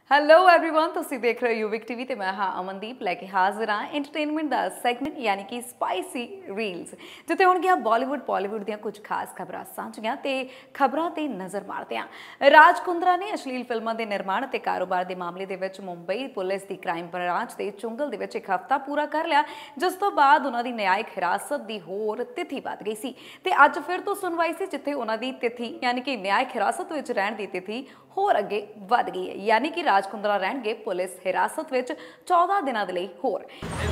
Hello everyone, तुसी देख रहे हो यूविक टीवी ते मैं हाँ अमनदीप लैके हाजिर हाँ एंटरटेनमेंट का सैगमेंट यानी कि स्पाइसी रील्स जिते होणगियां बॉलीवुड ਦੀਆਂ ਕੁਝ ਖਾਸ ਖਬਰਾਂ ਸਾਂਝੀਆਂ ਤੇ ਖਬਰਾਂ ਤੇ ਨਜ਼ਰ ਮਾਰਦੇ ਹਾਂ। ਰਾਜ ਕੁੰਦਰਾ ਨੇ ਅਸ਼ਲੀਲ ਫਿਲਮਾਂ ਦੇ ਨਿਰਮਾਣ ਤੇ ਕਾਰੋਬਾਰ ਦੇ ਮਾਮਲੇ ਦੇ ਵਿੱਚ ਮੁੰਬਈ ਪੁਲਿਸ ਦੀ ਕ੍ਰਾਈਮ ਬ੍ਰਾਂਚ ਦੇ ਚੁੰਗਲ ਦੇ ਵਿੱਚ ਇੱਕ ਹਫ਼ਤਾ ਪੂਰਾ ਕਰ ਲਿਆ, ਜਿਸ ਤੋਂ ਬਾਅਦ ਉਹਨਾਂ ਦੀ ਨਿਆਇਕ ਹਿਰਾਸਤ ਦੀ ਹੋਰ ਤਿਥੀ ਵੱਧ ਗਈ ਸੀ ਤੇ ਅੱਜ ਫਿਰ ਤੋਂ ਸੁਣਵਾਈ ਸੀ, ਜਿੱਥੇ ਉਹਨਾਂ ਦੀ ਤਿਥੀ ਯਾਨੀ ਕਿ ਨਿਆਇਕ ਹਿਰਾਸਤ ਵਿੱਚ ਰਹਿਣ ਦੀ ਤਿਥੀ ਹੋਰ ਅੱਗੇ ਵੱਧ ਗਈ ਹੈ। यानी कि राज कुंद्रा रहणगे पुलिस हिरासत विच 14 दिनों के लिए होर।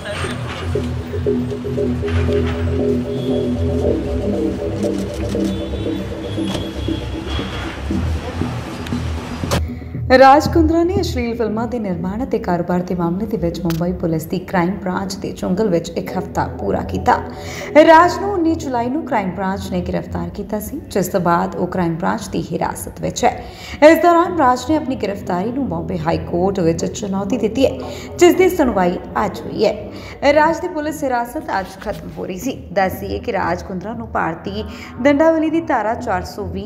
राज कुंद्रा ने अश्लील फिल्मों के निर्माण और कारोबार के मामले के विच मुंबई पुलिस की क्राइम ब्रांच के चुंगल विच एक हफ्ता पूरा किया। राज नूं 19 जुलाई नूं क्राइम ब्रांच ने गिरफ्तार किया सी, जिस तो बाद वो क्राइम ब्रांच की हिरासत विच है। इस दौरान राज ने अपनी गिरफ्तारी नूं बॉम्बे हाई कोर्ट विच चुनौती दी है, जिसकी सुनवाई अज हुई है। राज की पुलिस हिरासत अज खत्म हो रही सी। दस्सिए कि राज कुंद्रा नूं भारतीय दंडावली की धारा 420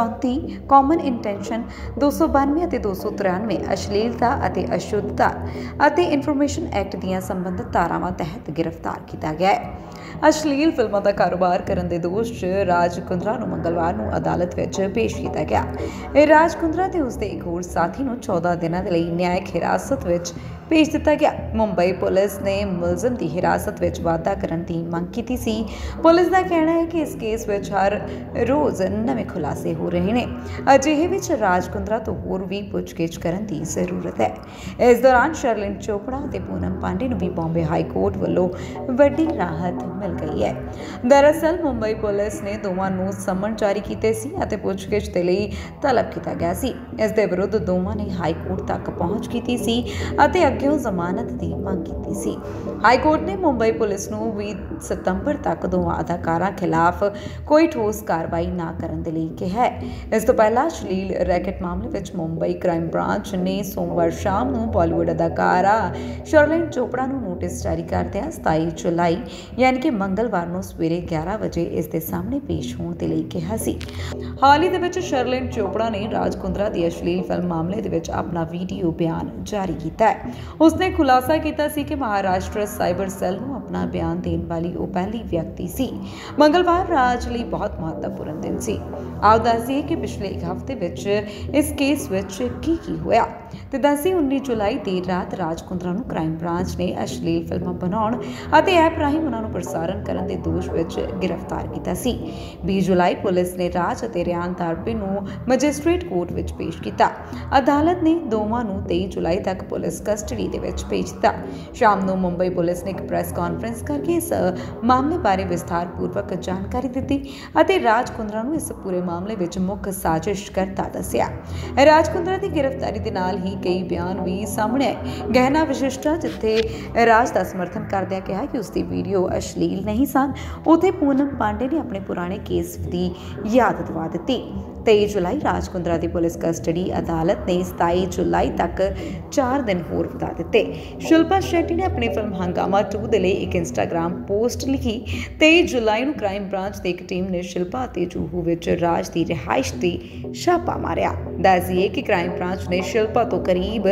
34 कॉमन इंटेंशन 292 और 293 अश्लीलता और अशुद्धता और इनफॉर्मेशन एक्ट दीयां संबंधित धारावां तहत गिरफ्तार किया गया है। अश्लील फिल्मों का कारोबार करने के दोष च राज कुंद्रा नूं मंगलवार नूं अदालत विच पेश किया गया। राज कुंद्रा ते उसके एक होर साथी नूं 14 दिनों के लिए न्यायिक हिरासत विच भेज दिता गया। मुंबई पुलिस ने मुलजम की हिरासत विच वाधा करने की मंग की सी। पुलिस का कहना है कि इस केस विच हर रोज़ नवे खुलासे हो रहे हैं। अजिहे विच राज कुंद्रा तो होर भी पुछगिछ करने की जरूरत है। इस दौरान शर्लिन चोपड़ा और पूनम पांडे नूं भी बॉम्बे हाई कोर्ट वालों वड्डी राहत मिल गई है। दरअसल मुंबई पुलिस ने दोवां नूं समन जारी किए सी अते पुछगिछ दे लई तलब किया गया सी। इस दे विरुद्ध दोवां ने हाई कोर्ट तक पहुंच की सी अते अग्गेओं जमानत की मंग की सी। हाई कोर्ट ने मुंबई पुलिस नूं 20 सितंबर तक दोवां अदाकारां खिलाफ कोई ठोस कार्रवाई ना करन दे लई कहा है। इस तो पहला अश्लील रैकेट मामले विच मुंबई क्राइम ब्रांच ने सोमवार शाम नूं बॉलीवुड अदाकारा शर्लिन चोपड़ा नूं नोटिस जारी करदिआं 27 जुलाई यानी कि मंगलवार नूं सवेरे 11 बजे इस दे सामने पेश होण दे लई कहा सी। हाल ही दे विच शर्लिन चोपड़ा ने राज कुंद्रा दी अश्लील फिल्म मामले दे विच अपना वीडियो बयान जारी कीता है। उसने खुलासा किया सी कि महाराष्ट्र साइबर सैल नूं अपना बयान देने वाली वो पहली व्यक्ति सी। मंगलवार राज लई बहुत महत्वपूर्ण दिन सी। आओ दस्सिए कि पिछले एक हफ्ते विच इस केस विच की होया ते दस्सिए 19 जुलाई देर रात राज कुंद्रा नूं क्राइम ब्रांच ने अश्लील फिल्मां बनाउण अते ऐप राहीं उन्हां नूं प्रसारण करन दे दोष विच गिरफ्तार किया सी। 20 जुलाई पुलिस ने राज अते रियान तारपे नूं मजिस्ट्रेट कोर्ट विच पेश किया। अदालत ने दोवां नूं 23 जुलाई तक पुलिस कस्टडी दे विच भेज दिता। शाम नूं मुंबई पुलिस ने एक प्रेस कॉन्फ्रेंस करके इस मामले बारे विस्तारपूर्वक जानकारी दी अते राज कुंद्रा नूं इस पूरे मामले विच मुख साजिश करता दस्सिया। राज कुंद्रा की गिरफ्तारी दे नाल ही कई बयान भी सामने आए। गहना विशिष्टा जिथे राज का समर्थन करदिआं कहा कि उसकी वीडियो अश्लील नहीं सन, उत्थे पूनम पांडे ने अपने पुराने केस की याद दिवा दी। 23 जुलाई राज कुंद्रा की पुलिस कस्टडी अदालत ने 27 जुलाई तक 4 दिन होर वधा दिते। शिल्पा शेट्टी ने अपनी फिल्म हंगामा 2 के लिए एक इंस्टाग्राम पोस्ट लिखी। 23 जुलाई को क्राइम ब्रांच की एक टीम ने शिल्पा ते जूहू विच राज की रिहाइश की छापा मारिया। दस्सिए कि क्राइम ब्रांच ने शिल्पा तो करीब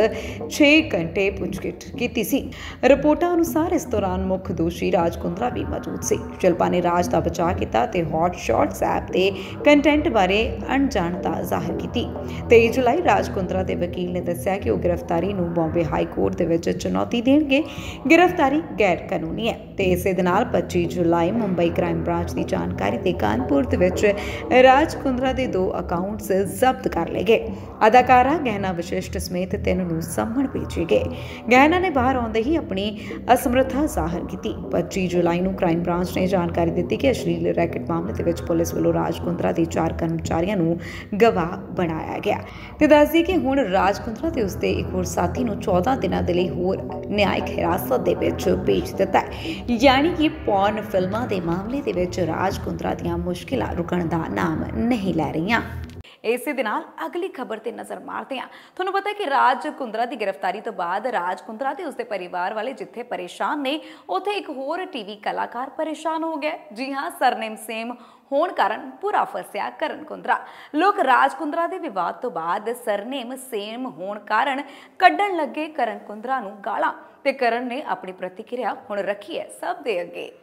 6 घंटे पुछगिछ की सी। रिपोर्टां अनुसार इस दौरान मुख्य दोषी राज कुंद्रा भी मौजूद सी। शिल्पा ने राज का बचाव किया ते हॉट शॉट्स ऐप के कंटेंट बारे अणजाणता जाहिर की। 23 जुलाई राज कुंद्रा के वकील ने दस्सिया कि वह गिरफ्तारी नूं बॉम्बे हाई कोर्ट दे विच चुनौती देणगे। गिरफ्तारी गैर कानूनी है ते इसे दे नाल 25 जुलाई मुंबई क्राइम ब्रांच की जानकारी ते कानपुर दे विच राज कुंद्रा के 2 अकाउंट्स जब्त कर लए गए। अदाकारा गहना विशिष्ट समेत 3 नूं सम्मन भेजे गए। गहना ने बाहर आउंदे ही अपनी असमर्था जाहिर की। 25 जुलाई नूं क्राइम ब्रांच ने जानकारी दी कि अश्लील रैकेट मामले दे विच पुलिस वालों राज कुंद्रा के 4 कर्मचारियों नूं गवाह बनाया गया ते दस दी कि हुण राज कुंद्रा ते उसके एक होर साथी नूं 14 दिनों के लिए होर न्यायिक हिरासत दे विच भेज दिता है। यानी कि पॉर्न फिल्मां दे मामले दे विच राज कुंद्रा दीयां मुश्किलां रुकण दा नाम नहीं लै रहीआं। ਇਸੇ ਦੇ ਨਾਲ ਅਗਲੀ ਖਬਰ ਤੇ ਨਜ਼ਰ ਮਾਰਦੇ ਹਾਂ। ਤੁਹਾਨੂੰ ਪਤਾ ਹੈ ਕਿ ਰਾਜ ਕੁੰਦਰਾ ਦੀ ਗ੍ਰਿਫਤਾਰੀ ਤੋਂ ਬਾਅਦ ਰਾਜ ਕੁੰਦਰਾ ਤੇ ਉਸਦੇ ਪਰਿਵਾਰ ਵਾਲੇ ਜਿੱਥੇ ਪਰੇਸ਼ਾਨ ਨੇ, ਉੱਥੇ ਇੱਕ ਹੋਰ ਟੀਵੀ ਕਲਾਕਾਰ ਪਰੇਸ਼ਾਨ ਹੋ ਗਿਆ। ਜੀ ਹਾਂ, ਸਰਨੇਮ ਸੇਮ ਹੋਣ ਕਾਰਨ ਬੁਰਾ ਫਸਿਆ ਕਰਨ ਕੁੰਦਰਾ। ਲੋਕ ਰਾਜ ਕੁੰਦਰਾ ਦੇ ਵਿਵਾਦ ਤੋਂ ਬਾਅਦ ਸਰਨੇਮ ਸੇਮ ਹੋਣ ਕਾਰਨ ਕੱਢਣ ਲੱਗੇ ਕਰਨ ਕੁੰਦਰਾ ਨੂੰ ਗਾਲਾਂ, ਤੇ ਕਰਨ ਨੇ ਆਪਣੀ ਪ੍ਰਤੀਕਿਰਿਆ ਹੁਣ ਰੱਖੀ ਹੈ ਸਭ ਦੇ ਅੱਗੇ।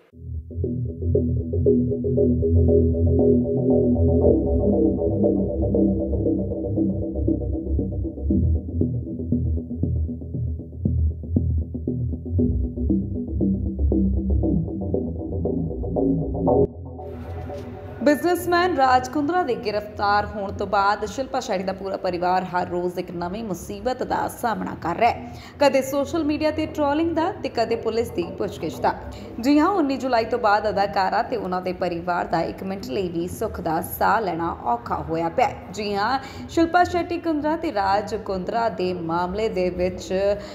ਬਿਜ਼ਨਸਮੈਨ ਰਾਜ ਕੁੰਦਰਾ ਦੇ ਗ੍ਰਿਫਤਾਰ ਹੋਣ ਤੋਂ ਬਾਅਦ ਸ਼ਿਲਪਾ ਸ਼ੈਟੀ ਦਾ ਪੂਰਾ ਪਰਿਵਾਰ ਹਰ ਰੋਜ਼ ਇੱਕ ਨਵੀਂ ਮੁਸੀਬਤ ਦਾ ਸਾਹਮਣਾ ਕਰ ਰਿਹਾ ਹੈ। ਕਦੇ ਸੋਸ਼ਲ ਮੀਡੀਆ ਤੇ ਟ੍ਰੋਲਿੰਗ ਦਾ ਤੇ ਕਦੇ ਪੁਲਿਸ ਦੀ ਪੁੱਛਗਿੱਛ ਦਾ। ਜੀ ਹਾਂ, 19 ਜੁਲਾਈ ਤੋਂ ਬਾਅਦ ਅਦਾਕਾਰਾ ਤੇ ਉਹਨਾਂ ਦੇ ਪਰਿਵਾਰ ਦਾ ਇੱਕ ਮਿੰਟ ਲਈ ਵੀ ਸੁੱਖ ਦਾ ਸਾਹ ਲੈਣਾ ਔਖਾ ਹੋਇਆ ਪਿਆ। ਜੀ ਹਾਂ, ਸ਼ਿਲਪਾ ਸ਼ੈਟੀ ਕੁੰਦਰਾ ਤੇ ਰਾਜ ਕੁੰਦਰਾ ਦੇ ਮਾਮਲੇ ਦੇ ਵਿੱਚ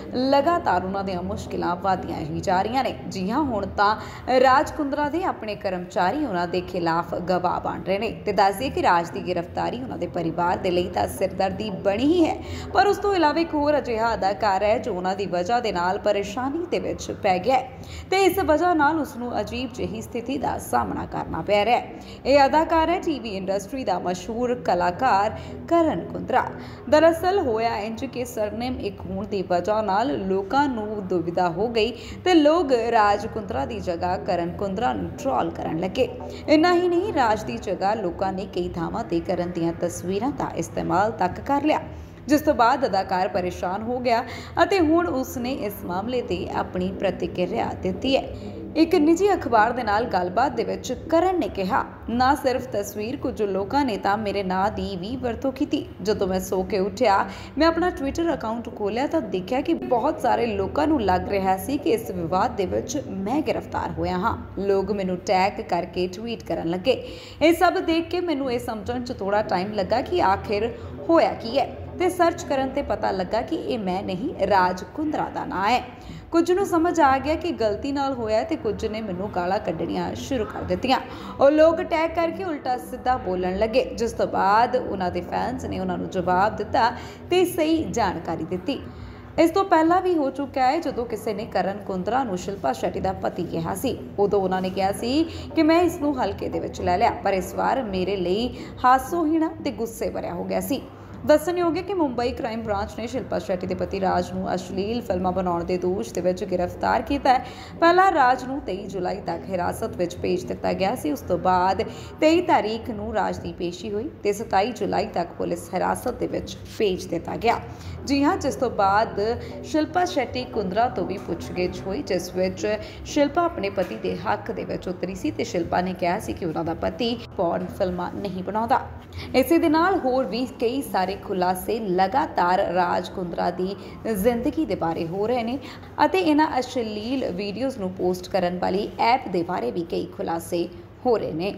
ਲਗਾਤਾਰ ਉਹਨਾਂ ਦੀਆਂ ਮੁਸ਼ਕਿਲਾਂ ਵਧਦੀਆਂ ਹੀ ਜਾ ਰਹੀਆਂ ਨੇ। ਜੀ ਹਾਂ, ਹੁਣ ਤਾਂ ਰਾਜ ਕੁੰਦਰਾ ਦੇ ਆਪਣੇ ਕਰਮਚਾਰੀ ਉਹਨਾਂ ਦੇ ਖਿਲਾਫ ਗਵਾਹ ਬਣ ਰਹੇ ਨੇ ਤੇ ਦੱਸਦੇ ਕਿ ਰਾਜ ਦੀ ਗ੍ਰਿਫਤਾਰੀ ਉਹਨਾਂ ਦੇ ਪਰਿਵਾਰ ਦੇ ਲਈ ਤਾਂ ਸਿਰਦਰਦੀ ਬਣੀ ਹੀ ਹੈ, ਪਰ ਉਸ ਤੋਂ ਇਲਾਵਾ ਇੱਕ ਹੋਰ ਅਜਿਹਾ ਅਦਾਕਾਰ ਹੈ ਜੋ ਉਹਨਾਂ ਦੀ ਵਜ੍ਹਾ ਦੇ ਨਾਲ ਪਰੇਸ਼ਾਨੀ ਦੇ ਵਿੱਚ ਪੈ ਗਿਆ ਹੈ ਤੇ ਇਸ ਵਜ੍ਹਾ ਨਾਲ ਉਸ ਨੂੰ ਅਜੀਬ ਜਿਹੀ ਸਥਿਤੀ ਦਾ ਸਾਹਮਣਾ ਕਰਨਾ ਪੈ ਰਿਹਾ ਹੈ। ਇਹ ਅਦਾਕਾਰ ਹੈ ਟੀਵੀ ਇੰਡਸਟਰੀ ਦਾ ਮਸ਼ਹੂਰ ਕਲਾਕਾਰ ਕਰਨ ਕੁੰਦਰਾ। ਦਰਅਸਲ ਹੋਇਆ ਇੰਜ ਕਿ ਸਰਨੇਮ ਇੱਕ ਹੋਣ ਦੀ ਵਜ੍ਹਾ ਨਾਲ ਲੋਕਾਂ ਨੂੰ ਦੁਵਿਧਾ ਹੋ ਗਈ ਤੇ ਲੋਕ ਰਾਜ ਕੁੰਦਰਾ ਦੀ ਜਗ੍ਹਾ ਕਰਨ ਕੁੰਦਰਾ ਨੂੰ ਟ੍ਰੋਲ ਕਰਨ ਲੱਗੇ। ਇੰਨਾ ਹੀ ਨਹੀਂ, ਰਾਜ ਦੀ ਜਗ੍ਹਾ ਲੋਕਾਂ ਨੇ ਕਈ ਥਾਵਾਂ ਤੇ ਕਰਨ ਦੀਆਂ ਤਸਵੀਰਾਂ ਦਾ ਇਸਤੇਮਾਲ ਤੱਕ ਕਰ ਲਿਆ, ਜਿਸ ਤੋਂ ਬਾਅਦ ਅਦਾਕਾਰ ਪਰੇਸ਼ਾਨ ਹੋ ਗਿਆ ਅਤੇ ਹੁਣ ਉਸਨੇ ਇਸ ਮਾਮਲੇ ਤੇ ਆਪਣੀ ਪ੍ਰਤੀਕਿਰਿਆ ਦਿੱਤੀ ਹੈ। ਇੱਕ ਨਿੱਜੀ ਅਖਬਾਰ ਦੇ ਨਾਲ ਗੱਲਬਾਤ ਦੇ ਵਿੱਚ ਕਰਨ ਨੇ ਕਿਹਾ, ਨਾ ਸਿਰਫ ਤਸਵੀਰ, ਕੁਝ ਲੋਕਾਂ ਨੇ ਤਾਂ ਮੇਰੇ ਨਾਂ ਦੀ ਵੀ ਵਰਤੋਂ ਕੀਤੀ। ਜਦੋਂ ਮੈਂ ਸੋ ਕੇ ਉੱਠਿਆ, ਮੈਂ ਆਪਣਾ ਟਵਿੱਟਰ ਅਕਾਊਂਟ ਖੋਲ੍ਹਿਆ ਤਾਂ ਦੇਖਿਆ ਕਿ ਬਹੁਤ ਸਾਰੇ ਲੋਕਾਂ ਨੂੰ ਲੱਗ ਰਿਹਾ ਸੀ ਕਿ ਇਸ ਵਿਵਾਦ ਦੇ ਵਿੱਚ ਮੈਂ ਗ੍ਰਿਫਤਾਰ ਹੋਇਆ ਹਾਂ। ਲੋਕ ਮੈਨੂੰ ਟੈਗ ਕਰਕੇ ਟਵੀਟ ਕਰਨ ਲੱਗੇ। ਇਹ ਸਭ ਦੇਖ ਕੇ ਮੈਨੂੰ ਇਹ ਸਮਝਣ 'ਚ ਥੋੜਾ ਟਾਈਮ ਲੱਗਾ ਕਿ ਆਖਿਰ ਹੋਇਆ ਕੀ ਹੈ, ਤੇ ਸਰਚ ਕਰਨ ਤੇ ਪਤਾ ਲੱਗਾ ਕਿ ਇਹ ਮੈਂ ਨਹੀਂ, ਰਾਜ ਕੁੰਦਰਾ ਦਾ ਨਾਂ ਹੈ। ਕੁਝ ਨੂੰ ਸਮਝ ਆ ਗਿਆ ਕਿ ਗਲਤੀ ਨਾਲ ਹੋਇਆ ਤੇ ਕੁਝ ਨੇ ਮੈਨੂੰ ਗਾਲਾਂ ਕੱਢਣੀਆਂ ਸ਼ੁਰੂ ਕਰ ਦਿੱਤੀਆਂ। ਉਹ ਲੋਕ ਟੈਗ ਕਰਕੇ ਉਲਟਾ ਸਿੱਧਾ ਬੋਲਣ ਲੱਗੇ, ਜਿਸ ਤੋਂ ਬਾਅਦ ਉਹਨਾਂ ਦੇ ਫੈਨਸ ਨੇ ਉਹਨਾਂ ਨੂੰ ਜਵਾਬ ਦਿੱਤਾ ਤੇ ਸਹੀ ਜਾਣਕਾਰੀ ਦਿੱਤੀ। ਇਸ ਤੋਂ ਪਹਿਲਾਂ ਵੀ ਹੋ ਚੁੱਕਾ ਹੈ, ਜਦੋਂ ਕਿਸੇ ਨੇ ਕਰਨ ਕੁੰਦਰਾ ਨੂੰ ਸ਼ਿਲਪਾ ਸ਼ੈਟੀ ਦਾ ਪਤੀ ਕਿਹਾ ਸੀ, ਉਦੋਂ ਉਹਨਾਂ ਨੇ ਕਿਹਾ ਸੀ ਕਿ ਮੈਂ ਇਸ ਨੂੰ ਹਲਕੇ ਦੇ ਵਿੱਚ ਲੈ ਲਿਆ, ਪਰ ਇਸ ਵਾਰ ਮੇਰੇ ਲਈ ਹਾਸੋਹੀਣਾ ਤੇ ਗੁੱਸੇ ਭਰਿਆ ਹੋ ਗਿਆ ਸੀ। ਦੱਸਣਯੋਗ ਹੈ ਕਿ ਮੁੰਬਈ ਕ੍ਰਾਈਮ ਬ੍ਰਾਂਚ ਨੇ ਸ਼ਿਲਪਾ ਸ਼ੈਟੀ ਦੇ ਪਤੀ ਰਾਜ ਨੂੰ ਅਸ਼ਲੀਲ ਫਿਲਮਾਂ ਬਣਾਉਣ ਦੇ ਦੋਸ਼ ਦੇ ਵਿੱਚ ਗ੍ਰਿਫਤਾਰ ਕੀਤਾ ਹੈ। ਪਹਿਲਾਂ ਰਾਜ ਨੂੰ 23 ਜੁਲਾਈ ਤੱਕ ਹਿਰਾਸਤ ਵਿੱਚ ਭੇਜ ਦਿੱਤਾ ਗਿਆ ਸੀ। ਉਸ ਤੋਂ ਬਾਅਦ 23 ਤਾਰੀਖ ਨੂੰ ਰਾਜ ਦੀ ਪੇਸ਼ੀ ਹੋਈ ਤੇ 27 ਜੁਲਾਈ ਤੱਕ ਪੁਲਿਸ ਹਿਰਾਸਤ ਦੇ ਵਿੱਚ ਭੇਜ ਦਿੱਤਾ ਗਿਆ। ਜੀ ਹਾਂ, ਜਿਸ ਤੋਂ ਬਾਅਦ ਸ਼ਿਲਪਾ ਸ਼ੈਟੀ ਕੁੰਦਰਾ ਤੋਂ ਵੀ ਪੁੱਛਗਿੱਛ ਹੋਈ, ਜਿਸ ਵਿੱਚ ਸ਼ਿਲਪਾ ਆਪਣੇ ਪਤੀ ਦੇ ਹੱਕ ਦੇ ਵਿੱਚ ਉਤਰੀ ਸੀ ਤੇ ਸ਼ਿਲਪਾ ਨੇ ਕਿਹਾ ਸੀ ਕਿ ਉਹਨਾਂ ਦਾ ਪਤੀ ਪੌਰਨ ਫਿਲਮਾਂ ਨਹੀਂ ਬਣਾਉਂਦਾ। ਇਸੇ ਦੇ ਨਾਲ ਹੋਰ ਵੀ ਕਈ ਸਾਰੇ ਖੁਲਾਸੇ ਲਗਾਤਾਰ ਰਾਜ ਕੁੰਦਰਾ ਦੀ ਜ਼ਿੰਦਗੀ ਦੇ ਬਾਰੇ ਹੋ ਰਹੇ ਨੇ ਅਤੇ ਇਹਨਾਂ ਅਸ਼ਲੀਲ ਵੀਡੀਓਜ਼ ਨੂੰ ਪੋਸਟ ਕਰਨ ਵਾਲੀ ਐਪ ਦੇ ਬਾਰੇ ਵੀ ਕਈ ਖੁਲਾਸੇ ਹੋ ਰਹੇ ਨੇ।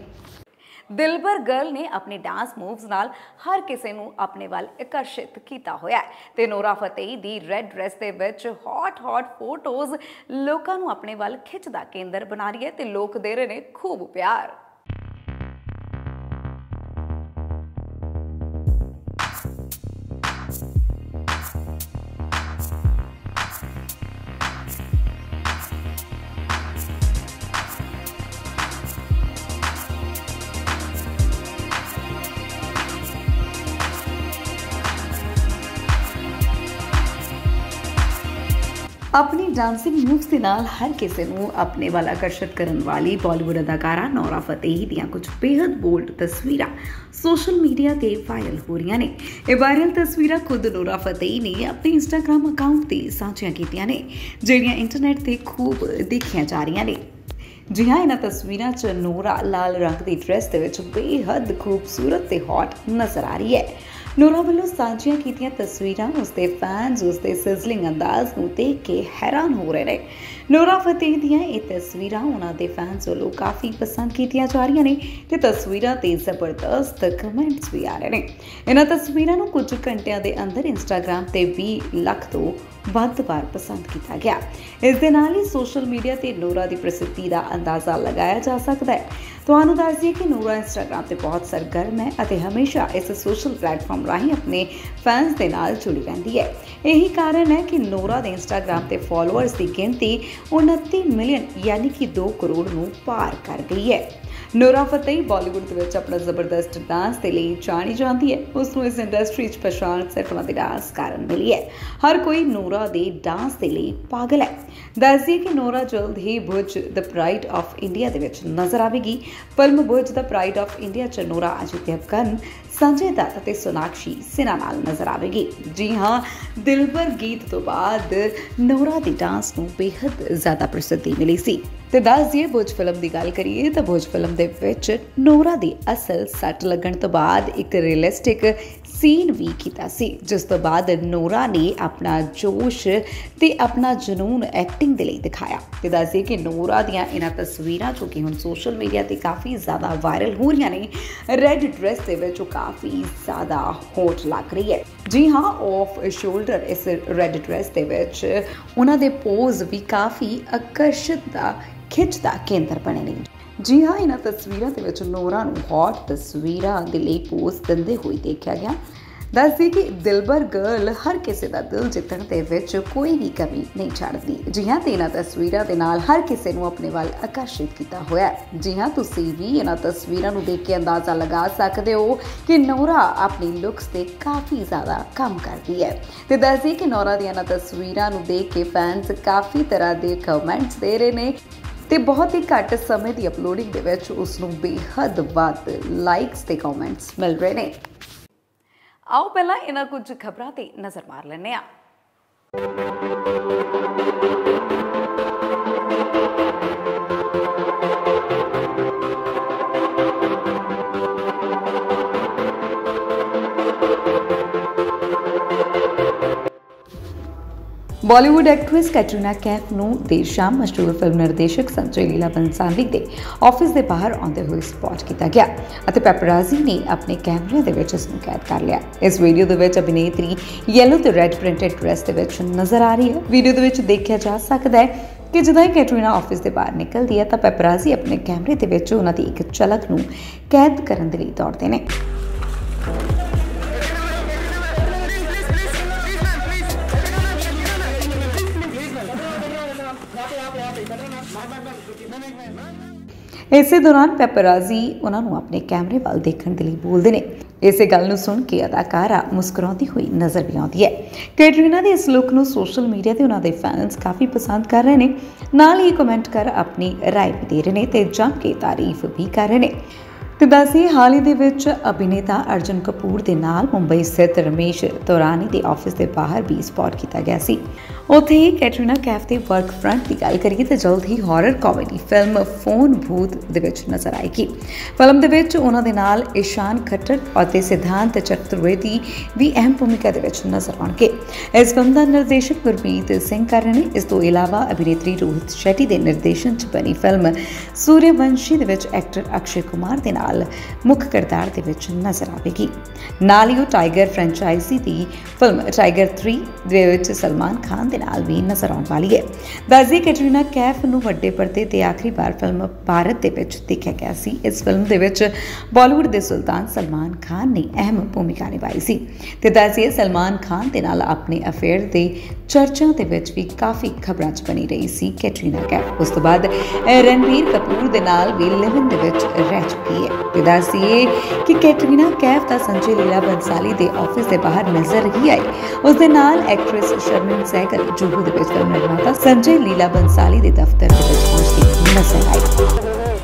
ਦਿਲਬਰ ਗਰਲ ਨੇ ਆਪਣੇ ਡਾਂਸ ਮੂਵਸ ਨਾਲ ਹਰ ਕਿਸੇ ਨੂੰ ਆਪਣੇ ਵੱਲ ਆਕਰਸ਼ਿਤ ਕੀਤਾ ਹੋਇਆ ਹੈ ਤੇ ਨੂਰਾ ਫਤੇਹੀ ਦੀ ਰੈੱਡ ਡਰੈਸ ਦੇ ਵਿੱਚ ਹੌਟ ਫੋਟੋਜ਼ ਲੋਕਾਂ ਨੂੰ ਆਪਣੇ ਵੱਲ ਖਿੱਚ ਦਾ ਕੇਂਦਰ ਬਣਾ ਰਹੀ ਹੈ ਤੇ ਲੋਕ ਦੇ ਰਹੇ ਨੇ ਖੂਬ ਪਿਆਰ। अपनी डांसिंग मूव्स के नाल हर किसी ਨੂੰ ਆਪਣੇ ਵੱਲ ਆਕਰਸ਼ਿਤ ਕਰਨ ਵਾਲੀ ਬਾਲੀਵੁੱਡ ਅਦਾਕਾਰਾ ਨੂਰਾ ਫਤੇਹੀ ਦੀਆਂ ਕੁਝ ਬੇहद ਬੋਲਡ ਤਸਵੀਰਾਂ ਸੋਸ਼ਲ ਮੀਡੀਆ ਤੇ ਵਾਇਰਲ ਹੋ ਰਹੀਆਂ ਨੇ। ਇਹ ਵਾਇਰਲ ਤਸਵੀਰਾਂ ਖੁਦ ਨੂਰਾ ਫਤੇਹੀ ਨੇ ਆਪਣੇ ਇੰਸਟਾਗ੍ਰਾਮ ਅਕਾਊਂਟ ਤੇ ਸਾਂਝੀਆਂ ਕੀਤੀਆਂ ਨੇ, ਜਿਹੜੀਆਂ ਇੰਟਰਨੈਟ ਤੇ ਖੂਬ ਦੇਖੀਆਂ ਜਾ ਰਹੀਆਂ ਨੇ। ਜੀ ਹਾਂ, ਇਹਨਾਂ ਤਸਵੀਰਾਂ 'ਚ ਨੂਰਾ ਲਾਲ ਰੰਗ ਦੀ ਡਰੈਸ ਦੇ ਵਿੱਚ ਬੇहद ਖੂਬਸੂਰਤ ਤੇ ਹੌਟ ਨਜ਼ਰ ਆ ਰਹੀ ਹੈ। ਨੂਰਾ ਵੱਲੋਂ ਸਾਂਝੀਆਂ ਕੀਤੀਆਂ ਤਸਵੀਰਾਂ ਉਸਦੇ ਫੈਨਸ ਉਸਦੇ ਸਿਜ਼ਲਿੰਗ ਅੰਦਾਜ਼ ਨੂੰ ਦੇਖ ਕੇ ਹੈਰਾਨ ਹੋ ਰਹੇ ਨੇ। ਨੂਰਾ ਫਤੇਹੀ ਦੀਆਂ ਇਹ ਤਸਵੀਰਾਂ ਉਹਨਾਂ ਦੇ ਫੈਨਸ ਵੱਲੋਂ ਕਾਫੀ ਪਸੰਦ ਕੀਤੀਆਂ ਜਾ ਰਹੀਆਂ ਨੇ ਤੇ ਤਸਵੀਰਾਂ ਤੇ ਜ਼ਬਰਦਸਤ ਕਮੈਂਟਸ ਵੀ ਆ ਰਹੇ ਨੇ। ਇਹਨਾਂ ਤਸਵੀਰਾਂ ਨੂੰ ਕੁਝ ਘੰਟਿਆਂ ਦੇ ਅੰਦਰ ਇੰਸਟਾਗ੍ਰਾਮ ਤੇ 20 ਲੱਖ ਤੋਂ ਵੱਧ ਵਾਰ ਪਸੰਦ ਕੀਤਾ ਗਿਆ। ਇਸ ਦੇ ਨਾਲ ਹੀ ਸੋਸ਼ਲ ਮੀਡੀਆ ਤੇ ਨੂਰਾ ਦੀ ਪ੍ਰਸਿੱਧੀ ਦਾ ਅੰਦਾਜ਼ਾ ਲਗਾਇਆ ਜਾ ਸਕਦਾ ਹੈ। ਤੁਹਾਨੂੰ ਦੱਸ ਦਈਏ ਕਿ ਨੂਰਾ ਇੰਸਟਾਗ੍ਰਾਮ ਤੇ ਬਹੁਤ ਸਰਗਰਮ ਹੈ ਅਤੇ ਹਮੇਸ਼ਾ ਇਸ ਸੋਸ਼ਲ ਪਲੇਟਫਾਰਮ ਰਾਹੀਂ ਆਪਣੇ ਫੈਨਸ ਦੇ ਨਾਲ ਜੁੜੀ ਰਹਿੰਦੀ ਹੈ। ਇਹੀ ਕਾਰਨ ਹੈ ਕਿ ਨੂਰਾ ਦੇ ਇੰਸਟਾਗ੍ਰਾਮ ਤੇ ਫਾਲੋਅਰਸ ਦੀ ਗਿਣਤੀ 29 ਮਿਲੀਅਨ ਯਾਨੀ ਕਿ 2 ਕਰੋੜ ਨੂੰ ਪਾਰ ਕਰ ਗਈ ਹੈ। ਨੂਰਾ ਫਤੇਹੀ ਬਾਲੀਵੁੱਡ ਦੇ ਵਿੱਚ ਆਪਣਾ ਜ਼ਬਰਦਸਤ ਡਾਂਸ ਦੇ ਲਈ ਜਾਣੀ ਜਾਂਦੀ ਹੈ। ਉਸ ਨੂੰ ਇਸ ਇੰਡਸਟਰੀ 'ਚ ਪਛਾਣ ਸਿਰਫ ਉਹਨਾਂ ਦੇ ਡਾਂਸ ਕਾਰਨ ਮਿਲੀ ਹੈ। ਹਰ ਕੋਈ ਨੂਰਾ ਦੇ ਡਾਂਸ ਦੇ ਲਈ ਪਾਗਲ ਹੈ। ਦੱਸਦੀ ਕਿ ਨੂਰਾ ਜਲਦ ਹੀ ਬੁਰਜ ਦ ਪ੍ਰਾਈਡ ਆਫ ਇੰਡੀਆ ਦੇ ਵਿੱਚ ਨਜ਼ਰ ਆਵੇਗੀ। ਫਿਲਮ ਬੁਰਜ ਦ ਪ੍ਰਾਈਡ ਆਫ ਇੰਡੀਆ 'ਚ ਨੂਰਾ ਅਜੇ ਦੇਵਗਨ, ਸੰਜੇ ਦੱਤ ਅਤੇ ਸੋਨਾਕਸ਼ੀ ਸਿਨਹਾ ਨਾਲ ਨਜ਼ਰ ਆਵੇਗੀ। ਜੀ ਹਾਂ, ਦਿਲਬਰ ਗੀਤ ਤੋਂ ਬਾਅਦ ਨੂਰਾ ਦੇ ਡਾਂਸ ਨੂੰ ਬੇहद ਜ਼ਿਆਦਾ ਪ੍ਰਸਿੱਧੀ ਮਿਲੀ ਸੀ। ਤੇ ਦੱਸ ਦਈਏ ਬੁਰਜ ਫਿਲਮ ਦੀ ਗੱਲ ਕਰੀਏ ਤਾਂ ਬੁਰਜ ਫਿਲਮ ਦੇ ਵਿੱਚ ਨੂਰਾ ਦੀ ਅਸਲ ਸੱਟ ਲੱਗਣ ਤੋਂ ਬਾਅਦ ਇੱਕ ਰੀਅਲਿਸਟਿਕ ਸੀਨ ਵੀ ਕੀਤਾ ਸੀ, ਜਿਸ ਤੋਂ ਬਾਅਦ ਨੂਰਾ ਨੇ ਆਪਣਾ ਜੋਸ਼ ਤੇ ਆਪਣਾ ਜਨੂਨ ਐਕਟਿੰਗ ਦੇ ਲਈ ਦਿਖਾਇਆ। ਤੇ ਦੱਸ ਦਈਏ ਕਿ ਨੂਰਾ ਦੀਆਂ ਇਹਨਾਂ ਤਸਵੀਰਾਂ ਜੋ ਕਿ ਹੁਣ ਸੋਸ਼ਲ ਮੀਡੀਆ ਤੇ ਕਾਫੀ ਜ਼ਿਆਦਾ ਵਾਇਰਲ ਹੋ ਰਹੀਆਂ ਨੇ, ਰੈੱਡ ਡਰੈਸ ਦੇ ਵਿੱਚ ਉਹ ਕਾਫੀ ਜ਼ਿਆਦਾ ਹੌਟ ਲੱਗ ਰਹੀ ਹੈ। ਜੀ ਹਾਂ, ਆਫ ਸ਼ੋਲਡਰ ਇਸ ਰੈੱਡ ਡਰੈਸ ਦੇ ਵਿੱਚ ਉਹਨਾਂ ਦੇ ਪੋਜ਼ ਵੀ ਕਾਫੀ ਆਕਰਸ਼ਿਤ ਦਾ ਖਿੱਚ ਦਾ ਕੇਂਦਰ ਬਣੇ ਨੇ। ਜੀ ਹਾਂ, ਇਹਨਾਂ ਤਸਵੀਰਾਂ ਦੇ ਵਿੱਚ ਨੂਰਾ ਨੂੰ ਹੌਟ ਤਸਵੀਰਾਂ ਦੇ ਲਈ ਪੋਜ਼ ਦਿੰਦੇ ਹੋਏ ਦੇਖਿਆ ਗਿਆ। ਦੱਸਦੀ ਕਿ ਦਿਲਬਰ ਗਰਲ ਹਰ ਕਿਸੇ ਦਾ ਦਿਲ ਜਿੱਤਣ ਦੇ ਵਿੱਚ ਕੋਈ ਵੀ ਕਮੀ ਨਹੀਂ ਛੱਡਦੀ। ਜੀ ਹਾਂ, ਤੇ ਇਹਨਾਂ ਤਸਵੀਰਾਂ ਦੇ ਨਾਲ ਹਰ ਕਿਸੇ ਨੂੰ ਆਪਣੇ ਵੱਲ ਆਕਰਸ਼ਿਤ ਕੀਤਾ ਹੋਇਆ ਹੈ। ਜੀ ਹਾਂ, ਤੁਸੀਂ ਵੀ ਇਹਨਾਂ ਤਸਵੀਰਾਂ ਨੂੰ ਦੇਖ ਕੇ ਅੰਦਾਜ਼ਾ ਲਗਾ ਸਕਦੇ ਹੋ ਕਿ ਨੂਰਾ ਆਪਣੀ ਲੁੱਕਸ ਤੇ ਕਾਫੀ ਜ਼ਿਆਦਾ ਕੰਮ ਕਰਦੀ ਹੈ। ਤੇ ਦੱਸਦੀ ਕਿ ਨੂਰਾ ਦੀਆਂ ਇਹਨਾਂ ਤਸਵੀਰਾਂ ਨੂੰ ਦੇਖ ਕੇ ਫੈਨਸ ਕਾਫੀ ਤਰ੍ਹਾਂ ਦੇ ਕਮੈਂਟਸ ਦੇ ਰਹੇ ਨੇ ਤੇ ਬਹੁਤ ਹੀ ਘੱਟ ਸਮੇਂ ਦੀ ਅਪਲੋਡਿੰਗ ਦੇ ਵਿੱਚ ਉਸ ਨੂੰ ਬੇहद ਵੱਧ ਲਾਈਕਸ ਤੇ ਕਮੈਂਟਸ ਮਿਲ ਰਹੇ ਨੇ। ਆਓ ਪਹਿਲਾਂ ਇਹਨਾਂ ਕੁਝ ਖਬਰਾਂ ਤੇ ਨਜ਼ਰ ਮਾਰ ਲੈਂਦੇ ਹਾਂ। ਬਾਲੀਵੁੱਡ ਐਕਟਰੈਸ ਕੈਟਰੀਨਾ ਕੈਫ ਨੂੰ ਦੇਰ ਸ਼ਾਮ ਮਸ਼ਹੂਰ ਫਿਲਮ ਨਿਰਦੇਸ਼ਕ ਸੰਜੇ ਲੀਲਾ ਬੰਸਾਲੀ ਦੇ ਆਫਿਸ ਦੇ ਬਾਹਰ ਆਉਂਦੇ ਹੋਏ ਸਪੌਟ ਕੀਤਾ ਗਿਆ ਅਤੇ ਪੈਪਰਾਜ਼ੀ ਨੇ ਆਪਣੇ ਕੈਮਰੇ ਦੇ ਵਿੱਚ ਇਸ ਨੂੰ ਕੈਦ ਕਰ ਲਿਆ। ਇਸ ਵੀਡੀਓ ਦੇ ਵਿੱਚ ਅਭਿਨੇਤਰੀ ਯੈਲੋ ਤੇ ਰੈੱਡ ਪ੍ਰਿੰਟਡ ਡਰੈਸ ਦੇ ਵਿੱਚ ਨਜ਼ਰ ਆ ਰਹੀ ਹੈ। ਵੀਡੀਓ ਦੇ ਵਿੱਚ ਦੇਖਿਆ ਜਾ ਸਕਦਾ ਹੈ ਕਿ ਜਦੋਂ ਹੀ ਕੈਟਰੀਨਾ ਆਫਿਸ ਦੇ ਬਾਹਰ ਨਿਕਲਦੀ ਹੈ ਤਾਂ ਪੈਪਰਾਜ਼ੀ ਆਪਣੇ ਕੈਮਰੇ ਦੇ ਵਿੱਚ ਉਹਨਾਂ ਦੀ ਇੱਕ ਝਲਕ ਨੂੰ ਕੈਦ ਕਰਨ ਦੇ ਲਈ ਦੌੜਦੇ ਨੇ। ਇਸੇ ਦੌਰਾਨ ਪੈਪਰਾਜ਼ੀ ਉਹਨਾਂ ਨੂੰ ਆਪਣੇ ਕੈਮਰੇ ਵੱਲ ਦੇਖਣ ਦੇ ਲਈ ਬੋਲਦੇ ਨੇ। ਇਸੇ ਗੱਲ ਨੂੰ ਸੁਣ ਕੇ ਅਦਾਕਾਰਾ ਮੁਸਕਰਾਉਂਦੀ ਹੋਈ ਨਜ਼ਰ ਵੀ ਆਉਂਦੀ ਹੈ। ਕੈਟਰੀਨਾ ਦੇ ਇਸ ਲੁੱਕ ਨੂੰ ਸੋਸ਼ਲ ਮੀਡੀਆ ਤੇ ਉਹਨਾਂ ਦੇ ਫੈਨਸ ਕਾਫੀ ਪਸੰਦ ਕਰ ਰਹੇ ਨੇ। ਨਾਲ ਹੀ ਕਮੈਂਟ ਕਰ ਆਪਣੀ ਰਾਏ ਵੀ ਦੇ ਰਹੇ ਨੇ ਤੇ ਜੰਮ ਕੇ ਤਾਰੀਫ ਵੀ ਕਰ ਰਹੇ ਨੇ। ਤੇ ਦੱਸੀਏ, ਹਾਲ ਹੀ ਦੇ ਵਿੱਚ ਅਭਿਨੇਤਾ ਅਰਜੁਨ ਕਪੂਰ ਦੇ ਨਾਲ ਮੁੰਬਈ ਸਥਿਤ ਰਮੇਸ਼ ਤੌਰਾਨੀ ਦੇ ਆਫਿਸ ਦੇ ਬਾਹਰ ਵੀ ਸਪੌਟ ਕੀਤਾ ਗਿਆ ਸੀ। ਉੱਥੇ ਹੀ ਕੈਟਰੀਨਾ ਕੈਫ ਦੇ ਵਰਕ ਫਰੰਟ ਦੀ ਗੱਲ ਕਰੀਏ ਤਾਂ ਜਲਦ ਹੀ horror comedy film phone Bhoot ਦੇ ਵਿੱਚ ਨਜ਼ਰ ਆਏਗੀ। ਫਿਲਮ ਦੇ ਵਿੱਚ ਉਹਨਾਂ ਦੇ ਨਾਲ ਇਸ਼ਾਨ ਖੱਟਰ ਅਤੇ ਸਿਧਾਂਤ ਚਤੁਰਵੇਦੀ ਵੀ ਅਹਿਮ ਭੂਮਿਕਾ ਦੇ ਵਿੱਚ ਨਜ਼ਰ ਆਉਣਗੇ। ਇਸ ਫਿਲਮ ਦਾ ਨਿਰਦੇਸ਼ਕ ਗੁਰਪ੍ਰੀਤ ਸਿੰਘ ਕਰ ਰਹੇ ਨੇ। ਇਸ ਤੋਂ ਇਲਾਵਾ ਅਭਿਨੇਤਰੀ ਰੋਹਿਤ ਸ਼ੈਟੀ ਦੇ ਨਿਰਦੇਸ਼ਨ 'ਚ ਬਣੀ ਫਿਲਮ ਸੂਰਿਆਵੰਸ਼ੀ ਦੇ ਵਿੱਚ ਐਕਟਰ ਅਕਸ਼ੇ ਕੁਮਾਰ ਦੇ ਨਾਲ ਮੁੱਖ ਕਿਰਦਾਰ ਦੇ ਵਿੱਚ ਨਜ਼ਰ ਆਵੇਗੀ। ਨਾਲ ਹੀ ਉਹ ਟਾਈਗਰ ਫਰੈਂਚਾਈਜ਼ੀ ਦੀ ਫਿਲਮ ਟਾਈਗਰ 3 ਦੇ ਵਿੱਚ ਸਲਮਾਨ ਖਾਨ ਦੇ ਨਾਲ ਵੀ ਨਜ਼ਰ ਆਉਣ ਵਾਲੀ ਹੈ। ਦੱਸਦੀ ਕੈਟਰੀਨਾ ਕੈਫ ਨੂੰ ਵੱਡੇ ਪਰਦੇ ਤੇ ਆਖਰੀ ਵਾਰ ਫਿਲਮ ਭਾਰਤ ਦੇ ਵਿੱਚ ਦੇਖਿਆ ਗਿਆ ਸੀ। ਇਸ ਫਿਲਮ ਦੇ ਵਿੱਚ ਬਾਲੀਵੁੱਡ ਦੇ ਸੁਲਤਾਨ ਸਲਮਾਨ ਖਾਨ ਨੇ ਅਹਿਮ ਭੂਮਿਕਾ ਨਿਭਾਈ ਸੀ। ਤੇ ਦੱਸਦੀ ਸਲਮਾਨ ਖਾਨ ਦੇ ਨਾਲ ਆਪਣੇ ਅਫੇਅਰ ਦੇ ਚਰਚਾ ਦੇ ਵਿੱਚ ਵੀ ਕਾਫੀ ਖਬਰਾਂ 'ਚ ਬਣੀ ਰਹੀ ਸੀ ਕੈਟਰੀਨਾ ਕੈਫ। ਉਸ ਤੋਂ ਬਾਅਦ ਰਣਬੀਰ ਕਪੂਰ ਦੇ ਨਾਲ ਵੀ ਲਿਵ ਇਨ ਦੇ ਵਿੱਚ ਰਹਿ ਚੁੱਕੀ ਹੈ। ਤੇ ਦੱਸੀਏ ਕਿ ਕੈਟਰੀਨਾ ਕੈਫ ਦਾ ਸੰਜੇ ਲੀਲਾ ਬੰਸਾਲੀ ਦੇ ਆਫਿਸ ਦੇ ਬਾਹਰ ਨਜ਼ਰ ਹੀ ਆਈ। ਉਸ ਦੇ ਨਾਲ ਐਕਟਰੈਸ ਸ਼ਰਮੀਨ ਸਹਿਗਲ ਜੂਹੂ ਦੇ ਵਿੱਚ ਫਿਲਮ ਨਿਰਮਾਤਾ ਸੰਜੇ ਲੀਲਾ ਬੰਸਾਲੀ ਦੇ ਦਫ਼ਤਰ ਦੇ ਵਿੱਚ ਪਹੁੰਚਦੀ ਨਜ਼ਰ ਆਈ।